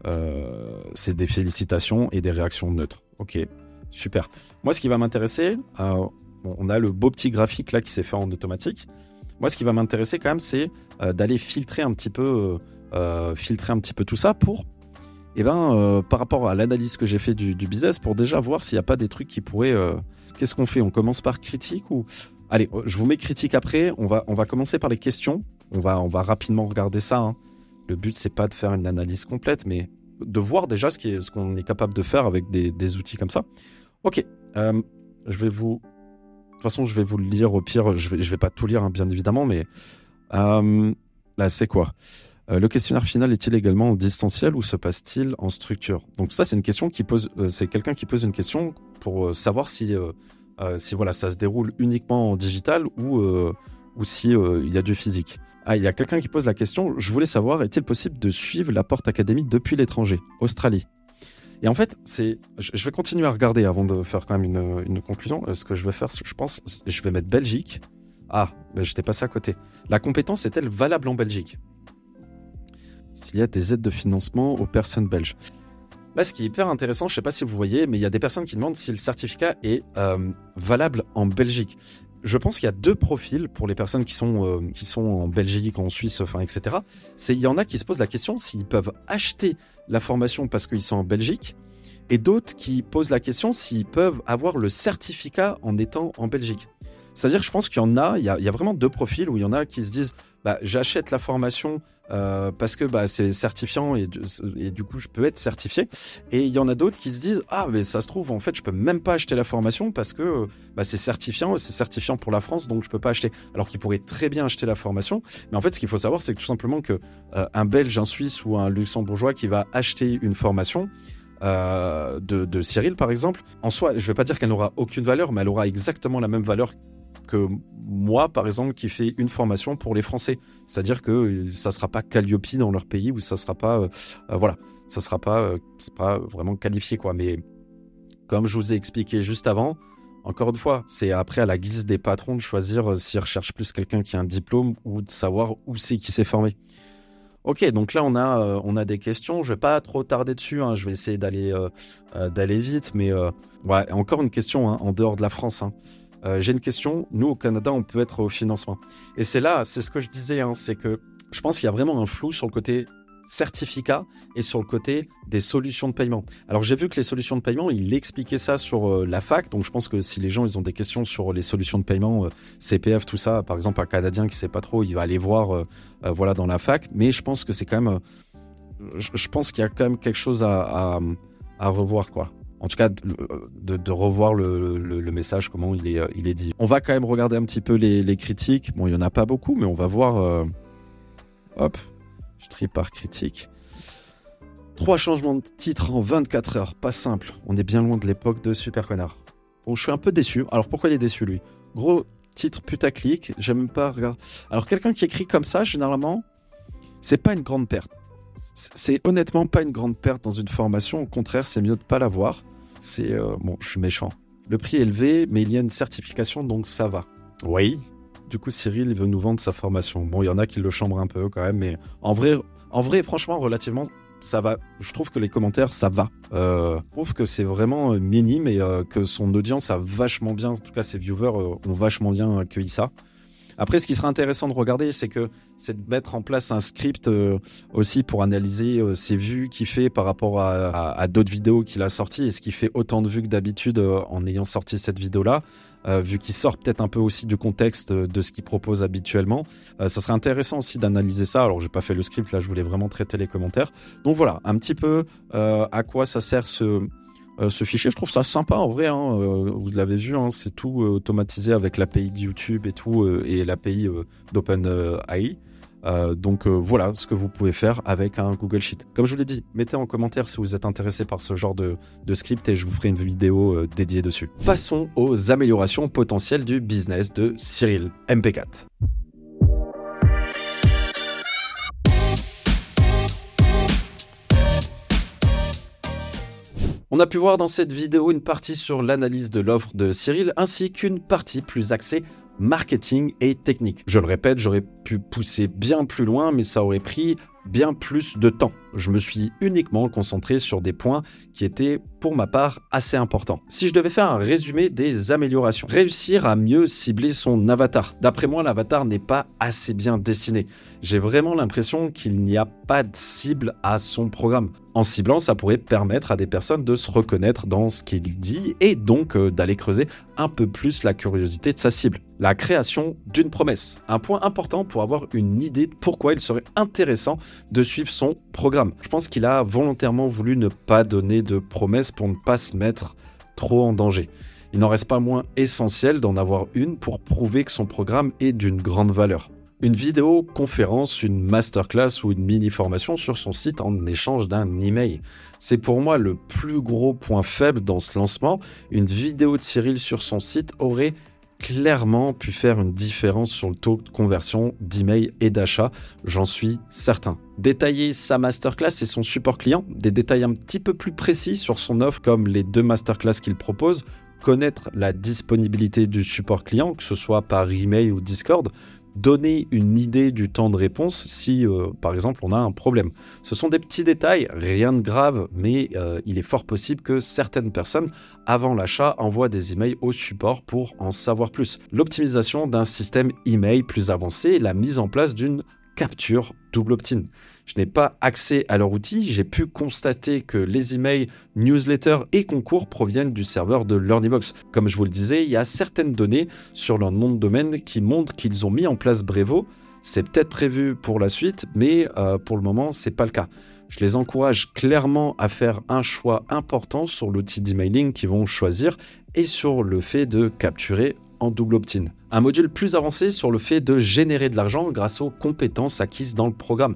euh, c'est des félicitations et des réactions neutres. Ok. Super. Moi, ce qui va m'intéresser, euh, bon, on a le beau petit graphique là qui s'est fait en automatique. Moi, ce qui va m'intéresser quand même, c'est euh, d'aller filtrer un petit peu, euh, filtrer un petit peu tout ça pour, eh ben, euh, par rapport à l'analyse que j'ai fait du, du business, pour déjà voir s'il n'y a pas des trucs qui pourraient. Euh, qu'est-ce qu'on fait ? On commence par critique ou allez, je vous mets critique après. On va, on va commencer par les questions. On va, on va rapidement regarder ça. Hein. Le but, c'est pas de faire une analyse complète, mais de voir déjà ce, qui est, ce qu'on est capable de faire avec des, des outils comme ça. Ok, euh, je vais vous... De toute façon, je vais vous le lire au pire. Je vais, je vais pas tout lire, hein, bien évidemment, mais... Euh, là, c'est quoi ? euh, Le questionnaire final est-il également en distanciel ou se passe-t-il en structure ? Donc ça, c'est une question qui pose... Euh, c'est quelqu'un qui pose une question pour euh, savoir si, euh, euh, si voilà, ça se déroule uniquement en digital ou, euh, ou si euh, il y a du physique. Ah, il y a quelqu'un qui pose la question. Je voulais savoir, est-il possible de suivre la Porte Academy depuis l'étranger, Australie ? Et en fait, c'est, je vais continuer à regarder avant de faire quand même une, une conclusion. Ce que je vais faire, je pense, je vais mettre Belgique. Ah, ben j'étais passé à côté. La compétence est-elle valable en Belgique ? S'il y a des aides de financement aux personnes belges. Là, ce qui est hyper intéressant, je ne sais pas si vous voyez, mais il y a des personnes qui demandent si le certificat est euh, valable en Belgique. Je pense qu'il y a deux profils pour les personnes qui sont, euh, qui sont en Belgique, en Suisse, enfin, et cetera. C'est, il y en a qui se posent la question s'ils peuvent acheter la formation parce qu'ils sont en Belgique et d'autres qui posent la question s'ils peuvent avoir le certificat en étant en Belgique. C'est-à-dire que je pense qu'il y en a, il y a, il y a vraiment deux profils où il y en a qui se disent bah, j'achète la formation euh, parce que bah, c'est certifiant et, et du coup je peux être certifié. Et il y en a d'autres qui se disent ah mais ça se trouve en fait je peux même pas acheter la formation parce que bah, c'est certifiant, c'est certifiant pour la France donc je peux pas acheter. Alors qu'ils pourraient très bien acheter la formation. Mais en fait ce qu'il faut savoir c'est que tout simplement que euh, un Belge, un Suisse ou un Luxembourgeois qui va acheter une formation euh, de, de Cyril par exemple, en soi je vais pas dire qu'elle n'aura aucune valeur mais elle aura exactement la même valeur que moi, par exemple, qui fais une formation pour les Français. C'est-à-dire que ça ne sera pas Calliope dans leur pays ou ça ne sera pas... Euh, euh, voilà, ça ne sera pas, euh, c'est pas vraiment qualifié, quoi. Mais comme je vous ai expliqué juste avant, encore une fois, c'est après à la guise des patrons de choisir euh, s'ils recherchent plus quelqu'un qui a un diplôme ou de savoir où c'est qui s'est formé. Ok, donc là, on a, euh, on a des questions. Je ne vais pas trop tarder dessus. Hein. Je vais essayer d'aller, euh, euh, d'aller vite. Mais euh, ouais, encore une question hein, en dehors de la France. Hein. Euh, j'ai une question, nous au Canada on peut être au financement et c'est là, c'est ce que je disais hein, c'est que je pense qu'il y a vraiment un flou sur le côté certificat et sur le côté des solutions de paiement. Alors j'ai vu que les solutions de paiement, il expliquait ça sur euh, la fac, donc je pense que si les gens ils ont des questions sur les solutions de paiement, euh, C P F, tout ça, par exemple un Canadien qui sait pas trop, il va aller voir euh, euh, voilà dans la fac, mais je pense que c'est quand même, euh, je, je pense qu'il y a quand même quelque chose à, à, à revoir quoi. En tout cas, de, de, de revoir le, le, le message, comment il est, il est dit. On va quand même regarder un petit peu les, les critiques. Bon, il n'y en a pas beaucoup, mais on va voir... Euh... Hop, je trie par critique. Trois changements de titre en vingt-quatre heures, pas simple. On est bien loin de l'époque de Super Connard. Bon, je suis un peu déçu. Alors, pourquoi il est déçu, lui ? Gros titre putaclic, j'aime pas regarder. Alors, quelqu'un qui écrit comme ça, généralement, c'est pas une grande perte. C'est honnêtement pas une grande perte dans une formation. Au contraire, c'est mieux de pas l'avoir. C'est euh, bon, je suis méchant. Le prix est élevé, mais il y a une certification, donc ça va. Oui. Du coup, Cyril, il veut nous vendre sa formation. Bon, il y en a qui le chambrent un peu quand même, mais en vrai, en vrai, franchement, relativement, ça va. Je trouve que les commentaires, ça va. Euh, je trouve que c'est vraiment minime et euh, que son audience a vachement bien, en tout cas ses viewers euh, ont vachement bien accueilli ça. Après, ce qui sera intéressant de regarder, c'est que c'est de mettre en place un script euh, aussi pour analyser euh, ses vues qu'il fait par rapport à, à, à d'autres vidéos qu'il a sorties. Est-ce qu'il fait autant de vues que d'habitude euh, en ayant sorti cette vidéo-là, euh, vu qu'il sort peut-être un peu aussi du contexte euh, de ce qu'il propose habituellement. Euh, ça serait intéressant aussi d'analyser ça. Alors, j'ai pas fait le script, là, je voulais vraiment traiter les commentaires. Donc voilà, un petit peu euh, à quoi ça sert ce... Euh, ce fichier, je trouve ça sympa en vrai, hein, euh, vous l'avez vu, hein, c'est tout euh, automatisé avec l'A P I de YouTube et tout, euh, et l'A P I euh, d'OpenAI. Euh, donc euh, voilà ce que vous pouvez faire avec un Google Sheet. Comme je vous l'ai dit, mettez en commentaire si vous êtes intéressé par ce genre de, de script et je vous ferai une vidéo euh, dédiée dessus. Passons aux améliorations potentielles du business de Cyril M P quatre. On a pu voir dans cette vidéo une partie sur l'analyse de l'offre de Cyril ainsi qu'une partie plus axée marketing et technique. Je le répète, j'aurais pu pousser bien plus loin, mais ça aurait pris bien plus de temps. Je me suis uniquement concentré sur des points qui étaient, pour ma part, assez importants. Si je devais faire un résumé des améliorations, réussir à mieux cibler son avatar. D'après moi, l'avatar n'est pas assez bien dessiné. J'ai vraiment l'impression qu'il n'y a pas de cible à son programme. En ciblant, ça pourrait permettre à des personnes de se reconnaître dans ce qu'il dit et donc euh, d'aller creuser un peu plus la curiosité de sa cible. La création d'une promesse. Un point important pour avoir une idée de pourquoi il serait intéressant de suivre son programme. Je pense qu'il a volontairement voulu ne pas donner de promesses pour ne pas se mettre trop en danger. Il n'en reste pas moins essentiel d'en avoir une pour prouver que son programme est d'une grande valeur. Une vidéo, conférence, une masterclass ou une mini-formation sur son site en échange d'un email. C'est pour moi le plus gros point faible dans ce lancement. Une vidéo de Cyril sur son site aurait clairement pu faire une différence sur le taux de conversion d'email et d'achat, j'en suis certain. Détailler sa masterclass et son support client, des détails un petit peu plus précis sur son offre comme les deux masterclass qu'il propose, connaître la disponibilité du support client, que ce soit par email ou Discord, donner une idée du temps de réponse si, euh, par exemple, on a un problème. Ce sont des petits détails, rien de grave, mais euh, il est fort possible que certaines personnes, avant l'achat, envoient des emails au support pour en savoir plus. L'optimisation d'un système email plus avancé et la mise en place d'une capture double opt-in. Je n'ai pas accès à leur outil, j'ai pu constater que les emails, newsletters et concours proviennent du serveur de LearnyBox. Comme je vous le disais, il y a certaines données sur leur nom de domaine qui montrent qu'ils ont mis en place Brevo. C'est peut-être prévu pour la suite, mais euh, pour le moment, ce n'est pas le cas. Je les encourage clairement à faire un choix important sur l'outil d'emailing qu'ils vont choisir et sur le fait de capturer en double opt-in. Un module plus avancé sur le fait de générer de l'argent grâce aux compétences acquises dans le programme.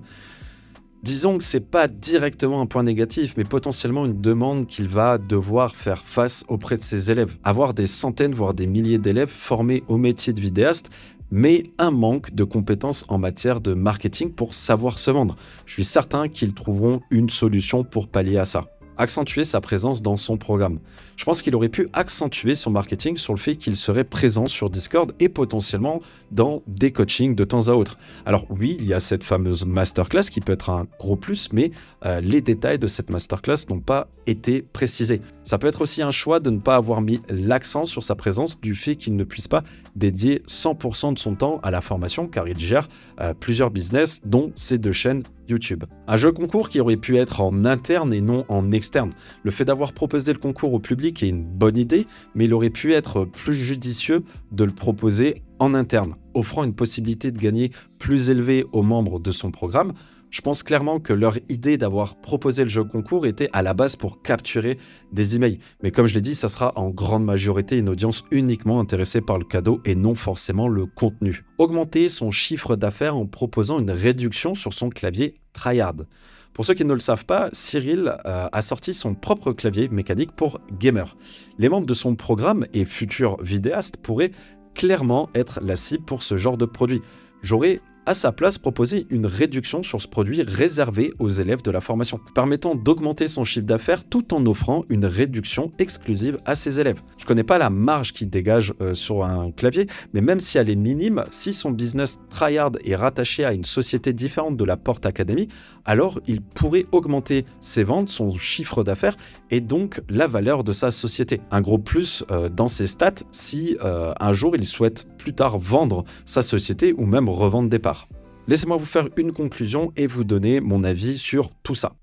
Disons que ce n'est pas directement un point négatif, mais potentiellement une demande qu'il va devoir faire face auprès de ses élèves. Avoir des centaines, voire des milliers d'élèves formés au métier de vidéaste, mais un manque de compétences en matière de marketing pour savoir se vendre. Je suis certain qu'ils trouveront une solution pour pallier à ça. Accentuer sa présence dans son programme. Je pense qu'il aurait pu accentuer son marketing sur le fait qu'il serait présent sur Discord et potentiellement dans des coachings de temps à autre. Alors oui, il y a cette fameuse masterclass qui peut être un gros plus, mais euh, les détails de cette masterclass n'ont pas été précisés. Ça peut être aussi un choix de ne pas avoir mis l'accent sur sa présence du fait qu'il ne puisse pas dédier cent pour cent de son temps à la formation car il gère euh, plusieurs business dont ses deux chaînes YouTube. Un jeu concours qui aurait pu être en interne et non en externe. Le fait d'avoir proposé le concours au public est une bonne idée, mais il aurait pu être plus judicieux de le proposer en interne, offrant une possibilité de gagner plus élevée aux membres de son programme. Je pense clairement que leur idée d'avoir proposé le jeu concours était à la base pour capturer des emails. Mais comme je l'ai dit, ça sera en grande majorité une audience uniquement intéressée par le cadeau et non forcément le contenu. Augmenter son chiffre d'affaires en proposant une réduction sur son clavier Tryhard. Pour ceux qui ne le savent pas, Cyril euh, a sorti son propre clavier mécanique pour gamer. Les membres de son programme et futurs vidéastes pourraient clairement être la cible pour ce genre de produit. J'aurais à sa place proposé une réduction sur ce produit réservé aux élèves de la formation, permettant d'augmenter son chiffre d'affaires tout en offrant une réduction exclusive à ses élèves. Je ne connais pas la marge qu'il dégage euh, sur un clavier, mais même si elle est minime, si son business Tryhard est rattaché à une société différente de la Porte Academy, alors il pourrait augmenter ses ventes, son chiffre d'affaires et donc la valeur de sa société. Un gros plus euh, dans ses stats si euh, un jour il souhaite plus tard vendre sa société ou même revendre des parts. Laissez-moi vous faire une conclusion et vous donner mon avis sur tout ça.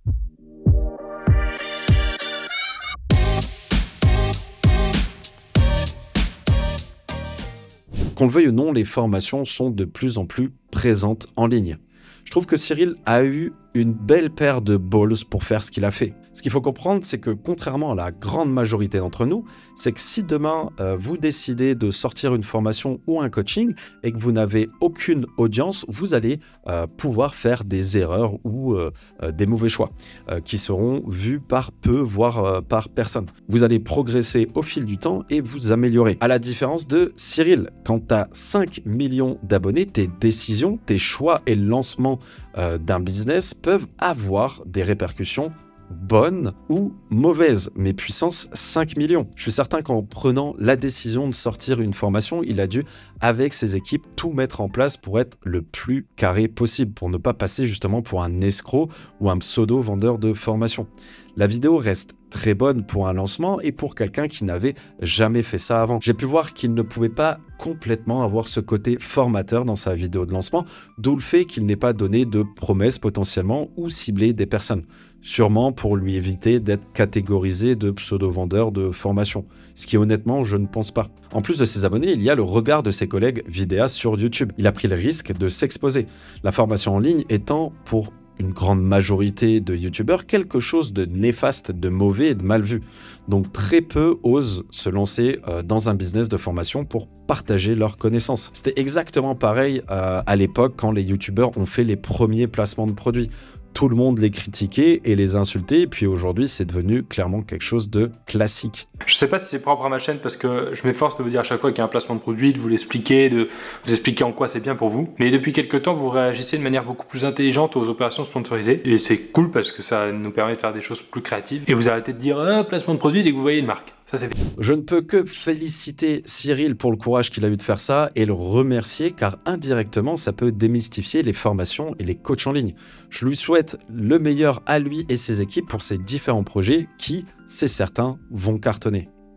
Qu'on le veuille ou non, les formations sont de plus en plus présentes en ligne. Je trouve que Cyril a eu une belle paire de balls pour faire ce qu'il a fait. Ce qu'il faut comprendre, c'est que contrairement à la grande majorité d'entre nous, c'est que si demain euh, vous décidez de sortir une formation ou un coaching et que vous n'avez aucune audience, vous allez euh, pouvoir faire des erreurs ou euh, euh, des mauvais choix euh, qui seront vus par peu, voire euh, par personne. Vous allez progresser au fil du temps et vous améliorer. À la différence de Cyril, quand tu as cinq millions d'abonnés, tes décisions, tes choix et le lancement euh, d'un business peuvent avoir des répercussions bonnes ou mauvaises, mais puissance cinq millions. Je suis certain qu'en prenant la décision de sortir une formation, il a dû, avec ses équipes, tout mettre en place pour être le plus carré possible, pour ne pas passer justement pour un escroc ou un pseudo-vendeur de formation. La vidéo reste très bonne pour un lancement et pour quelqu'un qui n'avait jamais fait ça avant. J'ai pu voir qu'il ne pouvait pas complètement avoir ce côté formateur dans sa vidéo de lancement, d'où le fait qu'il n'ait pas donné de promesses potentiellement ou ciblé des personnes. Sûrement pour lui éviter d'être catégorisé de pseudo-vendeur de formation, ce qui honnêtement je ne pense pas. En plus de ses abonnés, il y a le regard de ses collègues vidéastes sur YouTube. Il a pris le risque de s'exposer, la formation en ligne étant pour une grande majorité de youtubeurs quelque chose de néfaste, de mauvais et de mal vu. Donc très peu osent se lancer euh, dans un business de formation pour partager leurs connaissances. C'était exactement pareil euh, à l'époque quand les youtubeurs ont fait les premiers placements de produits. Tout le monde les critiquait et les insultait, et puis aujourd'hui c'est devenu clairement quelque chose de classique. Je sais pas si c'est propre à ma chaîne parce que je m'efforce de vous dire à chaque fois qu'il y a un placement de produit, de vous l'expliquer, de vous expliquer en quoi c'est bien pour vous. Mais depuis quelques temps, vous réagissez de manière beaucoup plus intelligente aux opérations sponsorisées. Et c'est cool parce que ça nous permet de faire des choses plus créatives. Et vous arrêtez de dire ah, placement de produit dès que vous voyez une marque. Ça, c'est bien. Je ne peux que féliciter Cyril pour le courage qu'il a eu de faire ça et le remercier car indirectement, ça peut démystifier les formations et les coachs en ligne. Je lui souhaite le meilleur à lui et ses équipes pour ses différents projets qui, c'est certain, vont cartonner.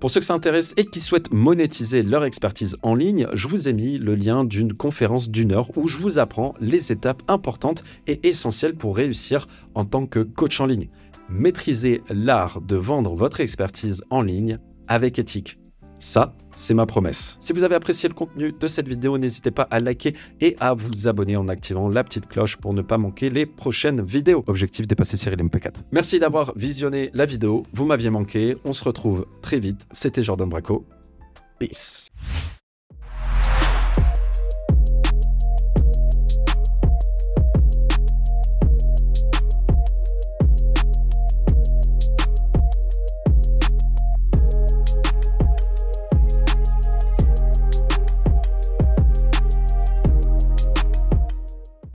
Pour ceux que ça intéresse et qui souhaitent monétiser leur expertise en ligne, je vous ai mis le lien d'une conférence d'une heure où je vous apprends les étapes importantes et essentielles pour réussir en tant que coach en ligne. Maîtrisez l'art de vendre votre expertise en ligne avec éthique. Ça, c'est ma promesse. Si vous avez apprécié le contenu de cette vidéo, n'hésitez pas à liker et à vous abonner en activant la petite cloche pour ne pas manquer les prochaines vidéos. Objectif, dépasser Cyril M P quatre. Merci d'avoir visionné la vidéo. Vous m'aviez manqué. On se retrouve très vite. C'était Jordan Bracco. Peace.